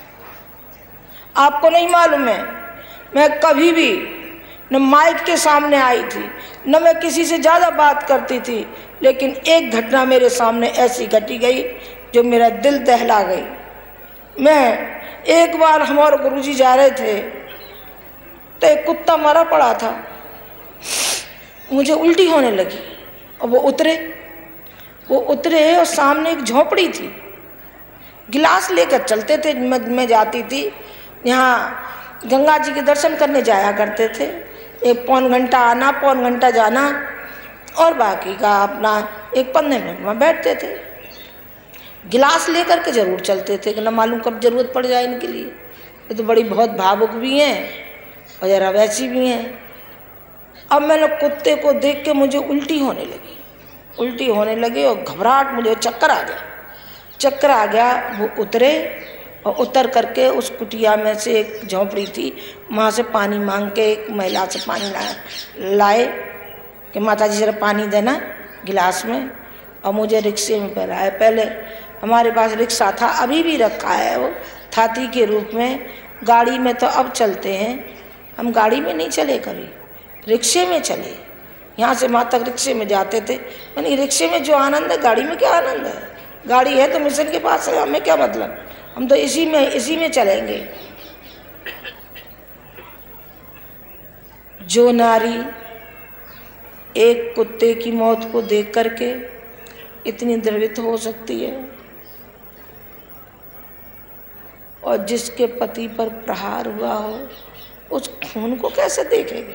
आपको नहीं मालूम है, मैं कभी भी न माइक के सामने आई थी, न मैं किसी से ज़्यादा बात करती थी, लेकिन एक घटना मेरे सामने ऐसी घटी गई जो मेरा दिल दहला गई। मैं एक बार हमारे गुरुजी जा रहे थे तो एक कुत्ता मरा पड़ा था, मुझे उल्टी होने लगी, और वो उतरे और सामने एक झोपड़ी थी। गिलास लेकर चलते थे, मैं जाती थी, यहाँ गंगा जी के दर्शन करने जाया करते थे। एक पौन घंटा आना, पौन घंटा जाना, और बाकी का अपना 1-15 मिनट में बैठते थे। गिलास लेकर के ज़रूर चलते थे कि न मालूम कब ज़रूरत पड़ जाए इनके लिए। ये तो बड़ी बहुत भावुक भी हैं और ज़रा वैसी भी हैं। अब मैंने कुत्ते को देख के मुझे उल्टी होने लगी और घबराहट, मुझे चक्कर आ गया। वो उतरे और उतर करके उस कुटिया में से एक झोंपड़ी थी, वहाँ से पानी मांग के एक महिला से पानी लाए कि माता जी जरा पानी देना गिलास में, और मुझे रिक्शे में पहलाए। पहले हमारे पास रिक्शा था, अभी भी रखा है वो थाती के रूप में। गाड़ी में तो अब चलते हैं, हम गाड़ी में नहीं चले कभी, रिक्शे में चले। यहाँ से वहाँ तक रिक्शे में जाते थे। यानी रिक्शे में जो आनंद है, गाड़ी में क्या आनंद है? गाड़ी है तो मिशन के पास है, हमें क्या मतलब, हम तो इसी में चलेंगे। जो नारी एक कुत्ते की मौत को देख करके इतनी द्रवित हो सकती है, और जिसके पति पर प्रहार हुआ हो, उस खून को कैसे देखेंगे?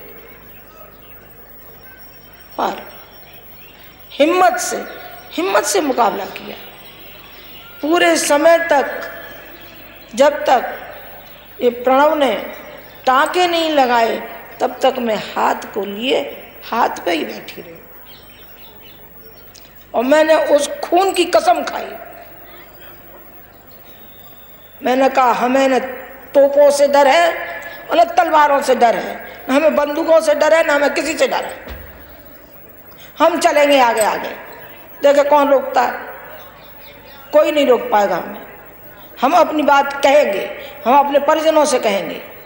पर हिम्मत से मुकाबला किया पूरे समय तक, जब तक ये प्रणव ने टाँके नहीं लगाए, तब तक मैं हाथ को लिए हाथ पे ही बैठी रही, और मैंने उस खून की कसम खाई। मैंने कहा हमें न तोपों से डर है और न तलवारों से डर है, न हमें बंदूकों से डर है, न हमें किसी से डर है। हम चलेंगे आगे आगे, देखे कौन रोकता है? कोई नहीं रोक पाएगा हमें। हम अपनी बात कहेंगे, हम अपने परिजनों से कहेंगे,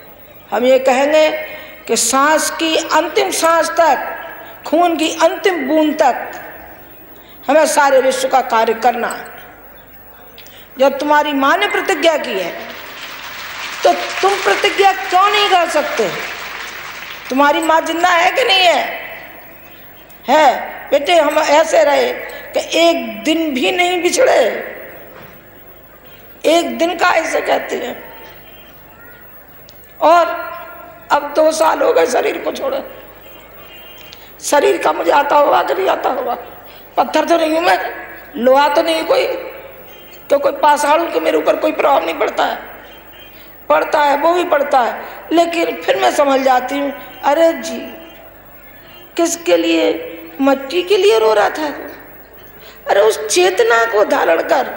हम ये कहेंगे कि सांस की अंतिम सांस तक, खून की अंतिम बूंद तक हमें सारे विश्व का कार्य करना है। जब तुम्हारी माँ ने प्रतिज्ञा की है तो तुम प्रतिज्ञा क्यों नहीं कर सकते? तुम्हारी माँ जिंदा है कि नहीं है? है बेटे, हम ऐसे रहे कि एक दिन भी नहीं बिछड़े। एक दिन का ऐसे कहते हैं। और अब 2 साल हो गए शरीर को छोड़े। शरीर का मुझे आता होगा कि नहीं आता होगा? पत्थर तो नहीं हूं मैं, लोहा तो नहीं कोई, तो कोई पाषाण के मेरे ऊपर कोई प्रभाव नहीं पड़ता है। पड़ता है, वो भी पड़ता है, लेकिन फिर मैं समझ जाती हूँ, अरे जी किसके लिए? मट्टी के लिए रो रहा था। अरे उस चेतना को धारण कर,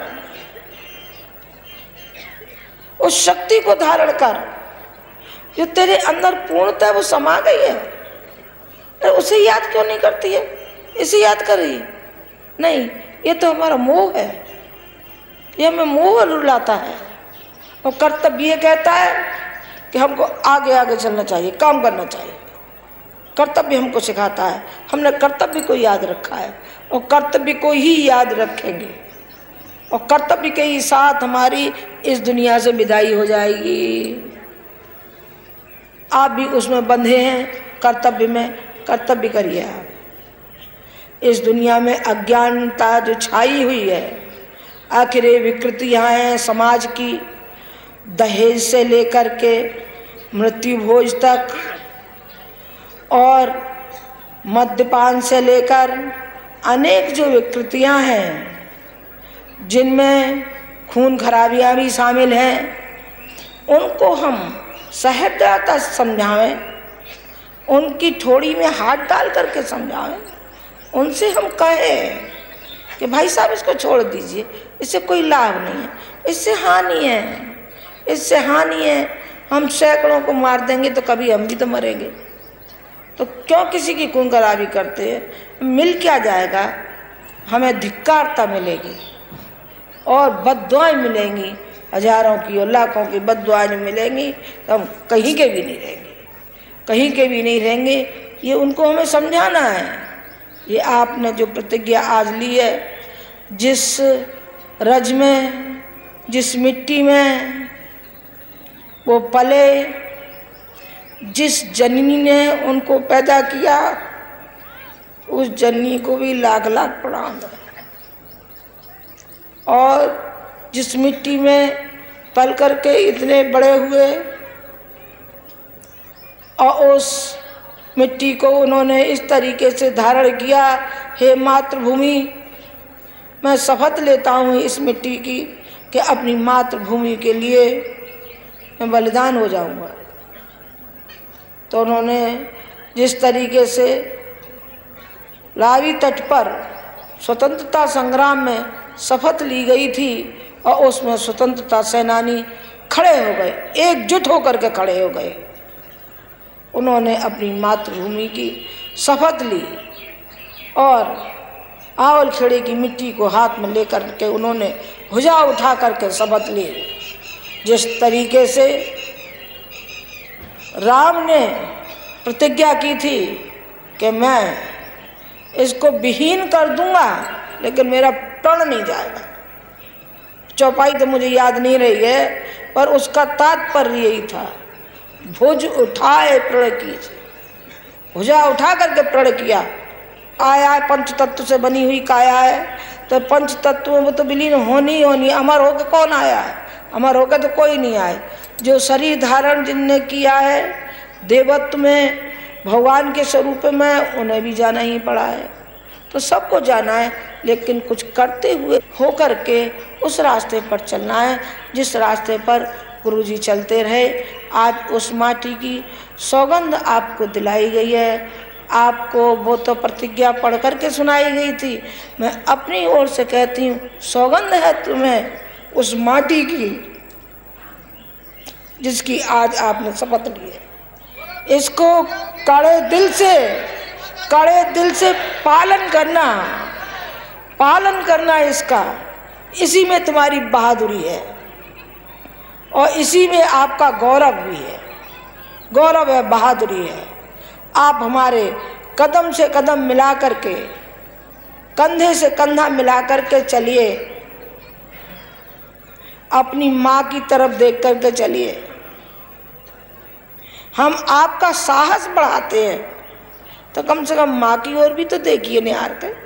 उस शक्ति को धारण कर जो तेरे अंदर पूर्णतः वो समा गई है। अरे उसे याद क्यों नहीं करती है? इसे याद कर रही है? नहीं, ये तो हमारा मोह है, ये हमें मोह रुलाता है। और कर्तव्य ये कहता है कि हमको आगे आगे चलना चाहिए, काम करना चाहिए। कर्तव्य हमको सिखाता है, हमने कर्तव्य को याद रखा है और कर्तव्य को ही याद रखेंगे और कर्तव्य के ही साथ हमारी इस दुनिया से विदाई हो जाएगी। आप भी उसमें बंधे हैं, कर्तव्य में। कर्तव्य करिए आप। इस दुनिया में अज्ञानता जो छाई हुई है, आखिर ये विकृतियाँ हैं समाज की, दहेज से लेकर के मृत्यु भोज तक और मद्यपान से लेकर अनेक जो विकृतियाँ हैं, जिनमें खून खराबियाँ भी शामिल हैं, उनको हम सहजता समझावें, उनकी ठोड़ी में हाथ डाल करके समझावें। उनसे हम कहें कि भाई साहब इसको छोड़ दीजिए, इससे कोई लाभ नहीं है, इससे हानि है, इससे हानि है। हम सैकड़ों को मार देंगे तो कभी हम भी तो मरेंगे, तो क्यों किसी की खून खराबी करते हैं? मिल क्या जाएगा? हमें धिक्कारता मिलेगी और बद्दुआएं मिलेंगी, हजारों की और लाखों की बद्दुआएं मिलेंगी, तो हम कहीं के भी नहीं रहेंगे, कहीं के भी नहीं रहेंगे। ये उनको हमें समझाना है। ये आपने जो प्रतिज्ञा आज ली है, जिस रज में, जिस मिट्टी में वो पले, जिस जननी ने उनको पैदा किया, उस जननी को भी लाख लाख प्रणाम है। और जिस मिट्टी में पल करके इतने बड़े हुए और उस मिट्टी को उन्होंने इस तरीके से धारण किया, हे मातृभूमि, मैं शपथ लेता हूँ इस मिट्टी की कि अपनी मातृभूमि के लिए मैं बलिदान हो जाऊँगा। तो उन्होंने जिस तरीके से रावी तट पर स्वतंत्रता संग्राम में शपथ ली गई थी और उसमें स्वतंत्रता सेनानी खड़े हो गए, एकजुट होकर के खड़े हो गए। उन्होंने अपनी मातृभूमि की शपथ ली और आवल खेड़े की मिट्टी को हाथ में लेकर के उन्होंने भुजा उठा करके शपथ ली। जिस तरीके से राम ने प्रतिज्ञा की थी कि मैं इसको विहीन कर दूंगा लेकिन मेरा प्रण नहीं जाएगा। चौपाई तो मुझे याद नहीं रही है, पर उसका तात्पर्य यही था, भुज उठाए प्रण कीजिए, भुजा उठा करके प्रण किया। आया पंच तत्व से बनी हुई काया है, तो पंच तत्वों में तो विलीन होनी होनी। अमर होकर कौन आया है? अमर होकर तो कोई नहीं आए। जो शरीर धारण जिनने किया है देवत्व में, भगवान के स्वरूप में, उन्हें भी जाना ही पड़ा है। तो सबको जाना है, लेकिन कुछ करते हुए होकर के उस रास्ते पर चलना है जिस रास्ते पर गुरुजी चलते रहे। आज उस माटी की सौगंध आपको दिलाई गई है, आपको वो तो प्रतिज्ञा पढ़ करके सुनाई गई थी। मैं अपनी ओर से कहती हूँ, सौगंध है तुम्हें उस माटी की जिसकी आज आपने शपथ ली है। इसको कड़े दिल से पालन करना इसका। इसी में तुम्हारी बहादुरी है और इसी में आपका गौरव भी है। गौरव है, बहादुरी है। आप हमारे कदम से कदम मिला करके, कंधे से कंधा मिला करके चलिए, अपनी माँ की तरफ देख करके चलिए। हम आपका साहस बढ़ाते हैं तो कम से कम माँ की ओर भी तो देखिए निहार कर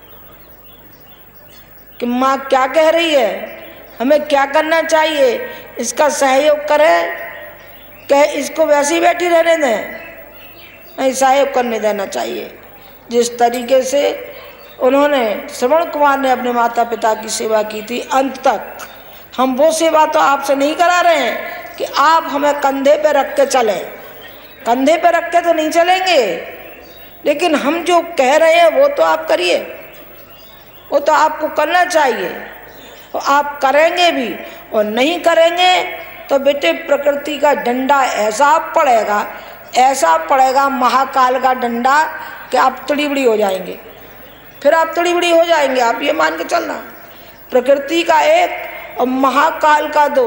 कि माँ क्या कह रही है, हमें क्या करना चाहिए, इसका सहयोग करें, क्या इसको वैसे ही बैठी रहने दें? नहीं, सहयोग करने देना चाहिए। जिस तरीके से उन्होंने, श्रवण कुमार ने अपने माता पिता की सेवा की थी अंत तक, हम वो सेवा तो आपसे नहीं करा रहे हैं कि आप हमें कंधे पे रख के चलें। कंधे पे रख के तो नहीं चलेंगे, लेकिन हम जो कह रहे हैं वो तो आप करिए, वो तो आपको करना चाहिए, और आप करेंगे भी। और नहीं करेंगे तो बेटे प्रकृति का डंडा ऐसा पड़ेगा, ऐसा पड़ेगा महाकाल का डंडा कि आप तड़ीबड़ी हो जाएंगे। फिर आप तड़ीबड़ी हो जाएंगे, आप ये मान के चलना। प्रकृति का एक और महाकाल का दो,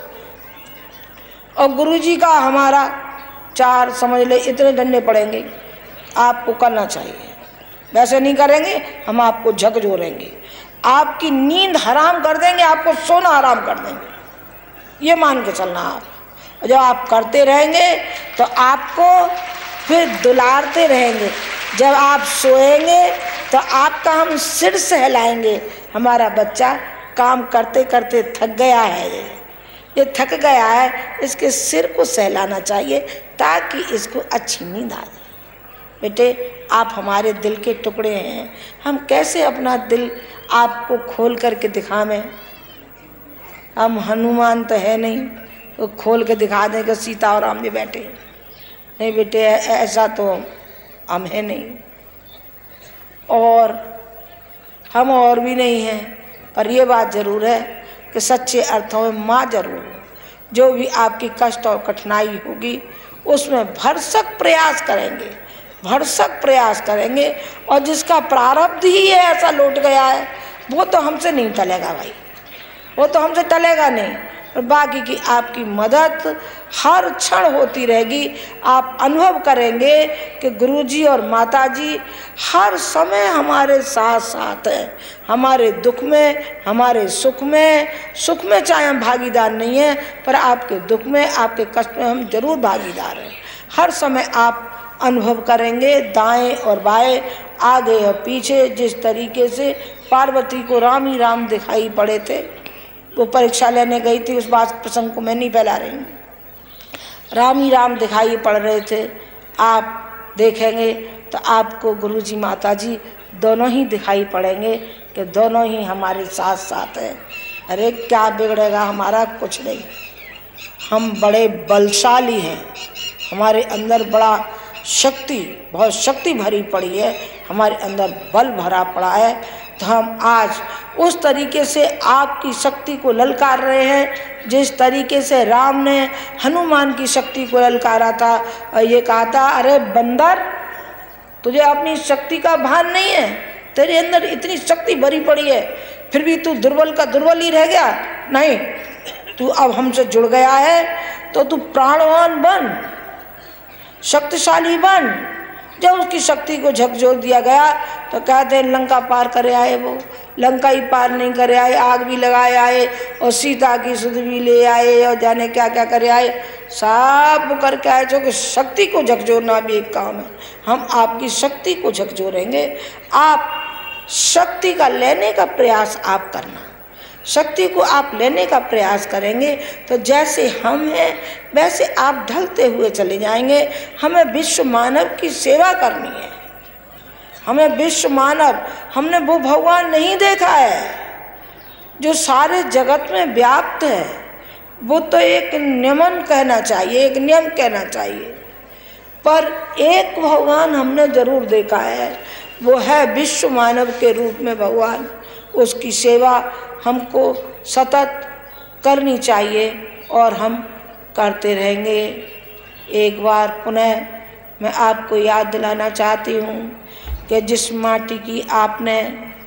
और गुरुजी का हमारा 4, समझ ले, इतने डंडे पड़ेंगे। आपको करना चाहिए, वैसे नहीं करेंगे हम आपको झकझोरेंगे, आपकी नींद हराम कर देंगे, आपको सोना हराम कर देंगे, ये मान के चलना आप। और जब आप करते रहेंगे तो आपको फिर दुलारते रहेंगे। जब आप सोएंगे तो आपका हम सिर सहलाएंगे, हमारा बच्चा काम करते करते थक गया है, ये थक गया है, इसके सिर को सहलाना चाहिए ताकि इसको अच्छी नींद आ जाए। बेटे आप हमारे दिल के टुकड़े हैं, हम कैसे अपना दिल आपको खोल करके दिखावें? हम हनुमान तो है नहीं तो खोल के दिखा दें कि सीता और राम भी बैठे। नहीं बेटे, ऐसा तो हम है नहीं, और हम और भी नहीं हैं। पर ये बात ज़रूर है कि सच्चे अर्थों में माँ जरूर है। जो भी आपकी कष्ट और कठिनाई होगी उसमें भरसक प्रयास करेंगे, भरसक प्रयास करेंगे। और जिसका प्रारब्ध ही है ऐसा लौट गया है, वो तो हमसे नहीं टलेगा भाई, वो तो हमसे टलेगा नहीं। और बाकी की आपकी मदद हर क्षण होती रहेगी। आप अनुभव करेंगे कि गुरुजी और माताजी हर समय हमारे साथ साथ हैं, हमारे दुख में, हमारे सुख में चाहे हम भागीदार नहीं हैं, पर आपके दुख में, आपके कष्ट में हम जरूर भागीदार हैं। हर समय आप अनुभव करेंगे, दाएं और बाएं, आगे और पीछे। जिस तरीके से पार्वती को राम ही राम दिखाई पड़े थे, वो परीक्षा लेने गई थी, उस बात प्रसंग को मैं नहीं फैला रही हूँ, राम ही राम दिखाई पड़ रहे थे। आप देखेंगे तो आपको गुरुजी माताजी दोनों ही दिखाई पड़ेंगे कि दोनों ही हमारे साथ साथ हैं। अरे क्या बिगड़ेगा हमारा? कुछ नहीं, हम बड़े बलशाली हैं, हमारे अंदर बड़ा शक्ति, बहुत शक्ति भरी पड़ी है, हमारे अंदर बल भरा पड़ा है। तो हम आज उस तरीके से आपकी शक्ति को ललकार रहे हैं जिस तरीके से राम ने हनुमान की शक्ति को ललकारा था और ये कहा था, अरे बंदर, तुझे अपनी शक्ति का भान नहीं है, तेरे अंदर इतनी शक्ति भरी पड़ी है, फिर भी तू दुर्बल का दुर्बल ही रह गया। नहीं, तू अब हमसे जुड़ गया है तो तू प्राणवान बन, शक्तिशाली बन। जब उसकी शक्ति को झकझोर दिया गया तो कहते हैं लंका पार करे आए, वो लंका ही पार नहीं करे आए, आग भी लगाए आए और सीता की सुध भी ले आए और जाने क्या क्या करे आए, सब करके आए। जो कि शक्ति को झकझोरना भी एक काम है, हम आपकी शक्ति को झकझोरेंगे। आप शक्ति का लेने का प्रयास आप करना, शक्ति को आप लेने का प्रयास करेंगे तो जैसे हम हैं वैसे आप ढलते हुए चले जाएंगे। हमें विश्व मानव की सेवा करनी है, हमें विश्व मानव, हमने वो भगवान नहीं देखा है जो सारे जगत में व्याप्त है, वो तो एक नियमन कहना चाहिए, एक नियम कहना चाहिए। पर एक भगवान हमने जरूर देखा है, वो है विश्व मानव के रूप में भगवान। उसकी सेवा हमको सतत करनी चाहिए और हम करते रहेंगे। एक बार पुनः मैं आपको याद दिलाना चाहती हूँ कि जिस माटी की आपने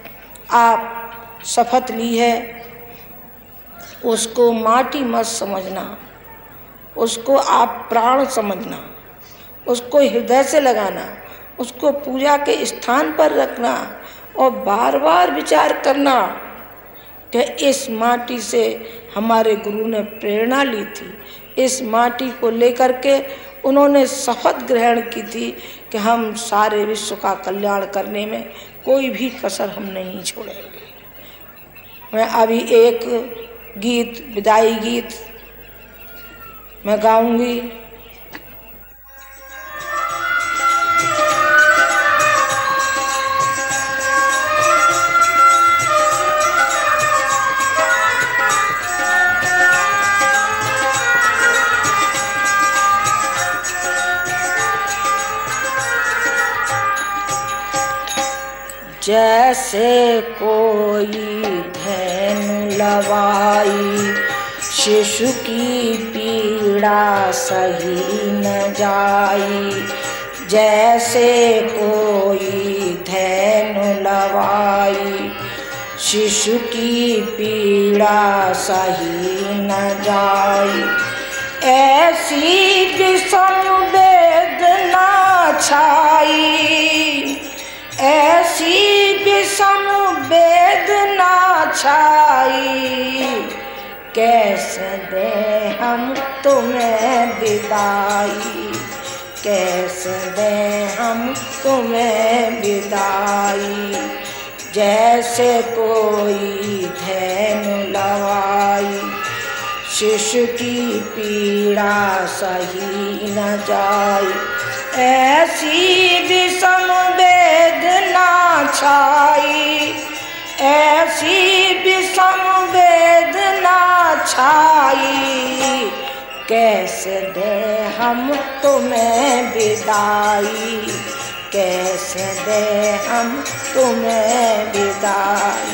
आप शपथ ली है उसको माटी मत समझना, उसको आप प्राण समझना, उसको हृदय से लगाना, उसको पूजा के स्थान पर रखना और बार बार विचार करना कि इस माटी से हमारे गुरु ने प्रेरणा ली थी, इस माटी को लेकर के उन्होंने शपथ ग्रहण की थी कि हम सारे विश्व का कल्याण करने में कोई भी कसर हम नहीं छोड़ेंगे। मैं अभी एक गीत, विदाई गीत मैं गाऊंगी। जैसे कोई धैनु लवाई, शिशु की पीड़ा सही न जाई। जैसे कोई धैनु लवाई, शिशु की पीड़ा सही न जाई। ऐसी विषम वेदना छाई, ऐसी विषम वेदना छाई। कैसे दे हम तुम्हें विदाई, कैसे दे हम तुम्हें विदाई। जैसे कोई धैनु लवाई, शिशु की पीड़ा सही न जाई। ऐसी विषम वेदना छाई, ऐसी विषम वेदना छाई। कैसे दे हम तुम्हें विदाई, कैसे दे हम तुम्हें विदाई।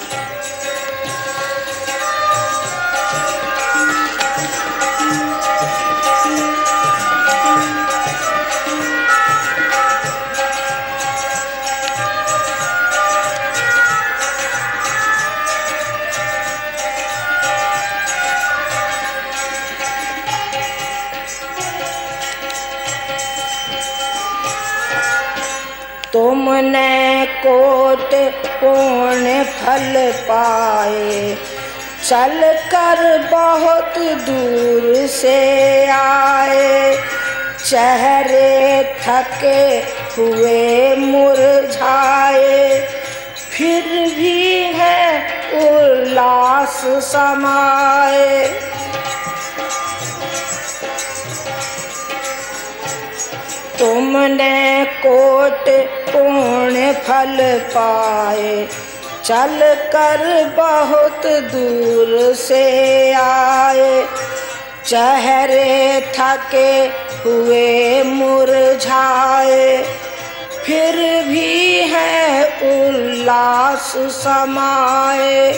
तुमने कोट पुण्य फल पाए, चल कर बहुत दूर से आए। चेहरे थके हुए मुरझाए, फिर भी है उल्लास समाए। तुमने कोट पुण्य फल पाए, चल कर बहुत दूर से आए। चेहरे थके हुए मुरझाए, फिर भी है उल्लास समाए।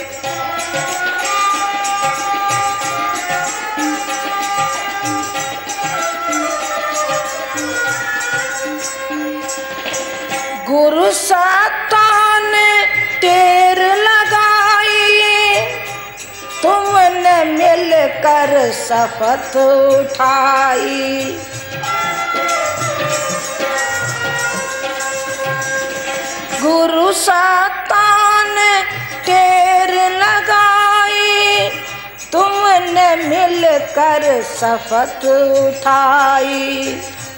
गुरु सातान टेर लगाई, तुमने मिलकर शपथ उठाई। गुरु सातान टेर लगाई, तुमने मिलकर शपथ उठाई।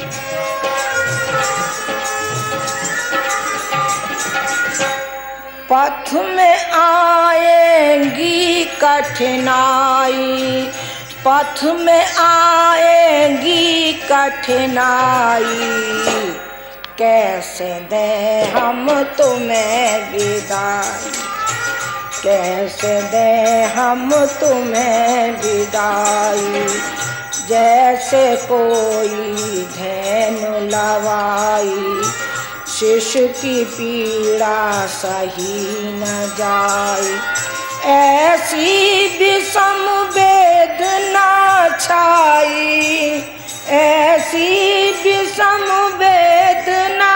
पथ में आएंगी कठिनाई, पथ में आएंगी कठिनाई। कैसे दे हम तुम्हें विदाई, कैसे दे हम तुम्हें विदाई। जैसे कोई धैनु लवाई, शिशु की पीड़ा सही न जाई। ऐसी विषम वेदना छाई, ऐसी विषम वेदना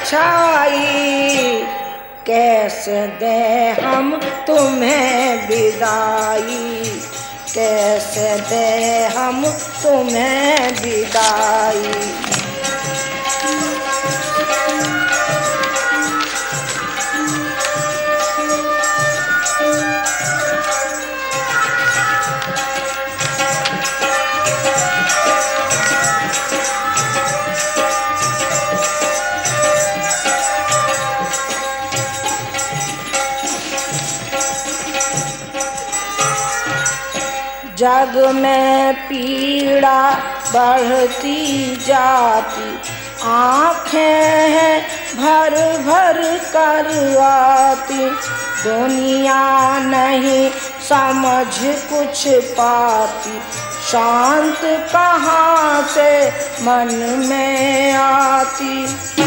छाई। कैसे दे हम तुम्हें विदाई, कैसे दे हम तुम्हें विदाई। जग में पीड़ा बढ़ती जाती, आँखें हैं भर भर कर आती, दुनिया नहीं समझ कुछ पाती, शांत कहाँ से मन में आती।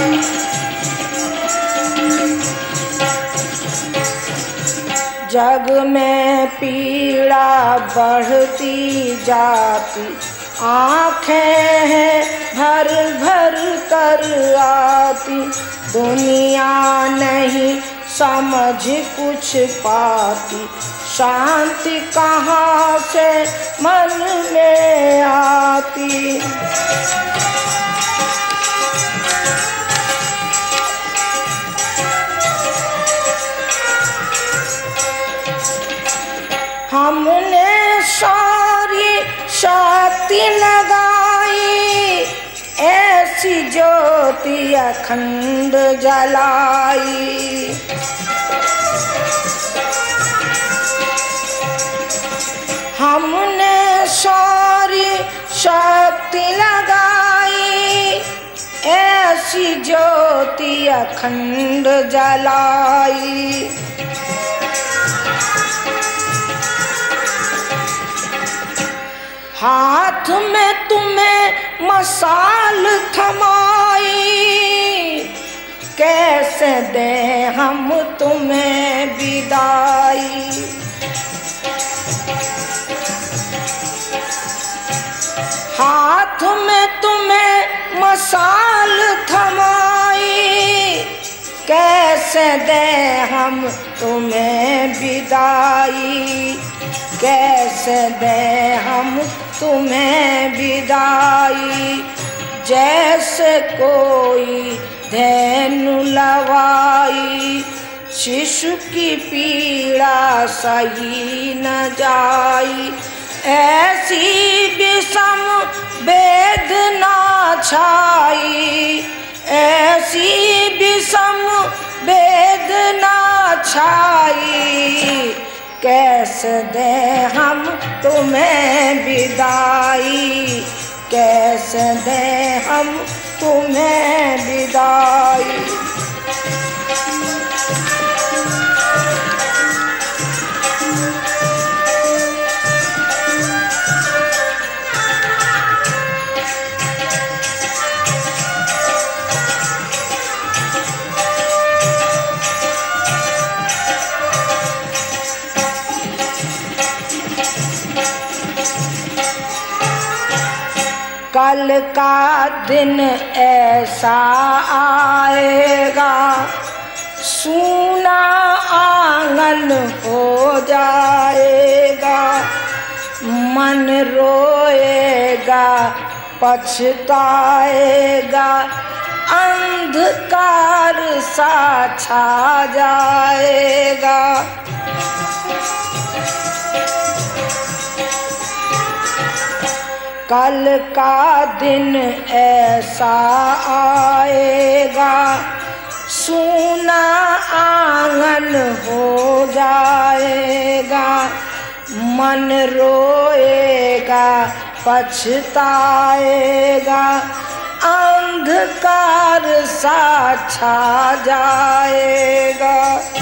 जग में पीड़ा बढ़ती जाती, आँखें हैं भर भर कर आती, दुनिया नहीं समझ कुछ पाती, शांति कहाँ से मन में आती। हमने सारी शक्ति लगाई, ऐसी ज्योति अखंड जलाई। हमने सारी शक्ति लगाई, ऐसी ज्योति अखंड जलाई। हाथ में तुम्हें मसाल थमाई, कैसे दे हम तुम्हें विदाई। हाथ में तुम्हें मसाल थमाई, कैसे दे हम तुम्हें विदाई, कैसे दे हम तुम्हें विदाई। जैसे कोई धेनु लवाई, शिशु की पीड़ा सही न जाई, ऐसी विषम वेदना छाई, ऐसी विषम वेदना छाई, कैसे दे हम तुम्हें विदाई, कैसे दे हम तुम्हें विदाई। कल का दिन ऐसा आएगा, सूना आंगन हो जाएगा, मन रोएगा पछताएगा, अंधकार सा छा जाएगा। कल का दिन ऐसा आएगा, सूना आंगन हो जाएगा, मन रोएगा पछताएगा, अंधकार सा छा जाएगा।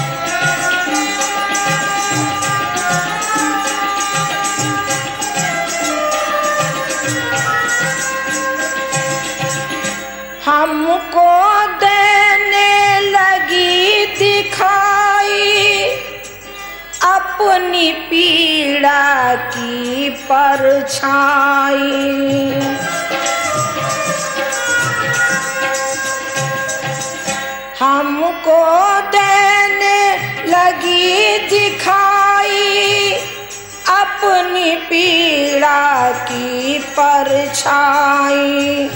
हमको देने लगी दिखाई, अपनी पीड़ा की परछाई। हमको देने लगी दिखाई, अपनी पीड़ा की परछाई।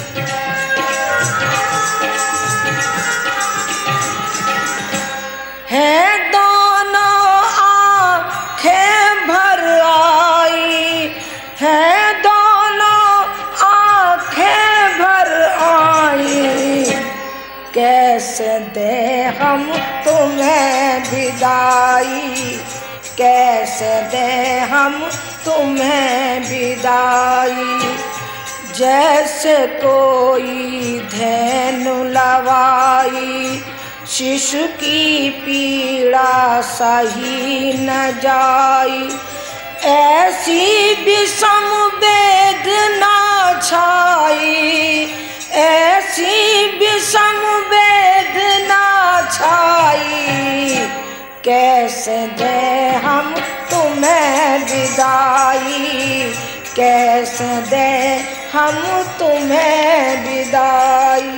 है दोनों आँखें भर आई, है दोनों आँखें भर आई। कैसे दे हम तुम्हें विदाई, कैसे दे हम तुम्हें विदाई। जैसे कोई धेनु लवाई, शिशु की पीड़ा सही न जाई। ऐसी विषम वेदना छाई, ऐसी विषम वेदना छाई। कैसे दे हम तुम्हें विदाई, कैसे दे हम तुम्हें विदाई।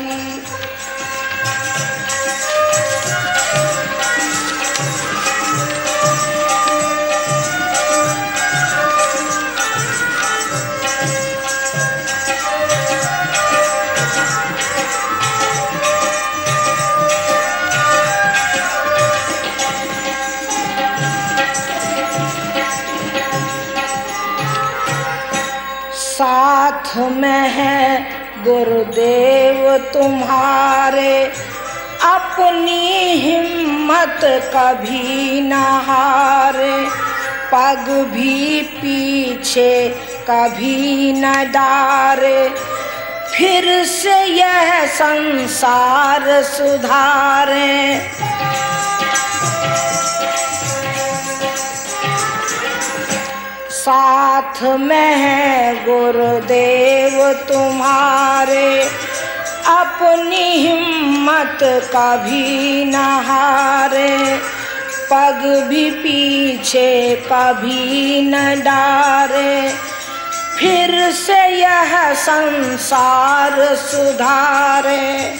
साथ में है गुरुदेव तुम्हारे, अपनी हिम्मत कभी न हारे। पग भी पीछे कभी न डारे, फिर से यह संसार सुधारे। साथ में है गुरुदेव तुम्हारे, अपनी हिम्मत कभी न हारे। पग भी पीछे कभी न डारे, फिर से यह संसार सुधारे।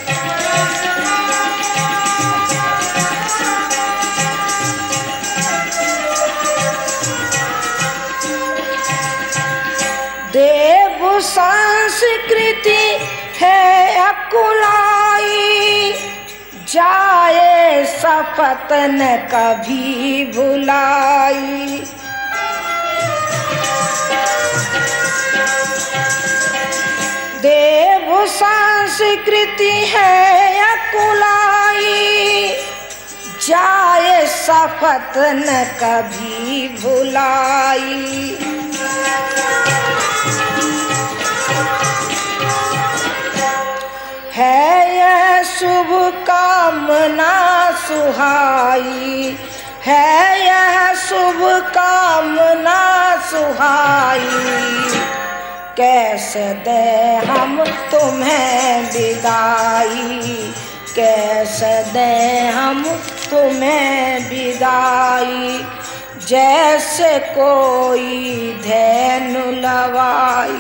देव संस्कृति है अकुलाई, जाए शपथ न कभी भुलाई। देव संस्कृति है अकुलाई, जाए शपथ न कभी भुलाई। है यह शुभ कामना सुहाई, है यह शुभ कामना सुहाई। कैसे दे हम तुम्हें विदाई, कैसे दे हम तुम्हें विदाई। जैसे कोई धेनु लवाई।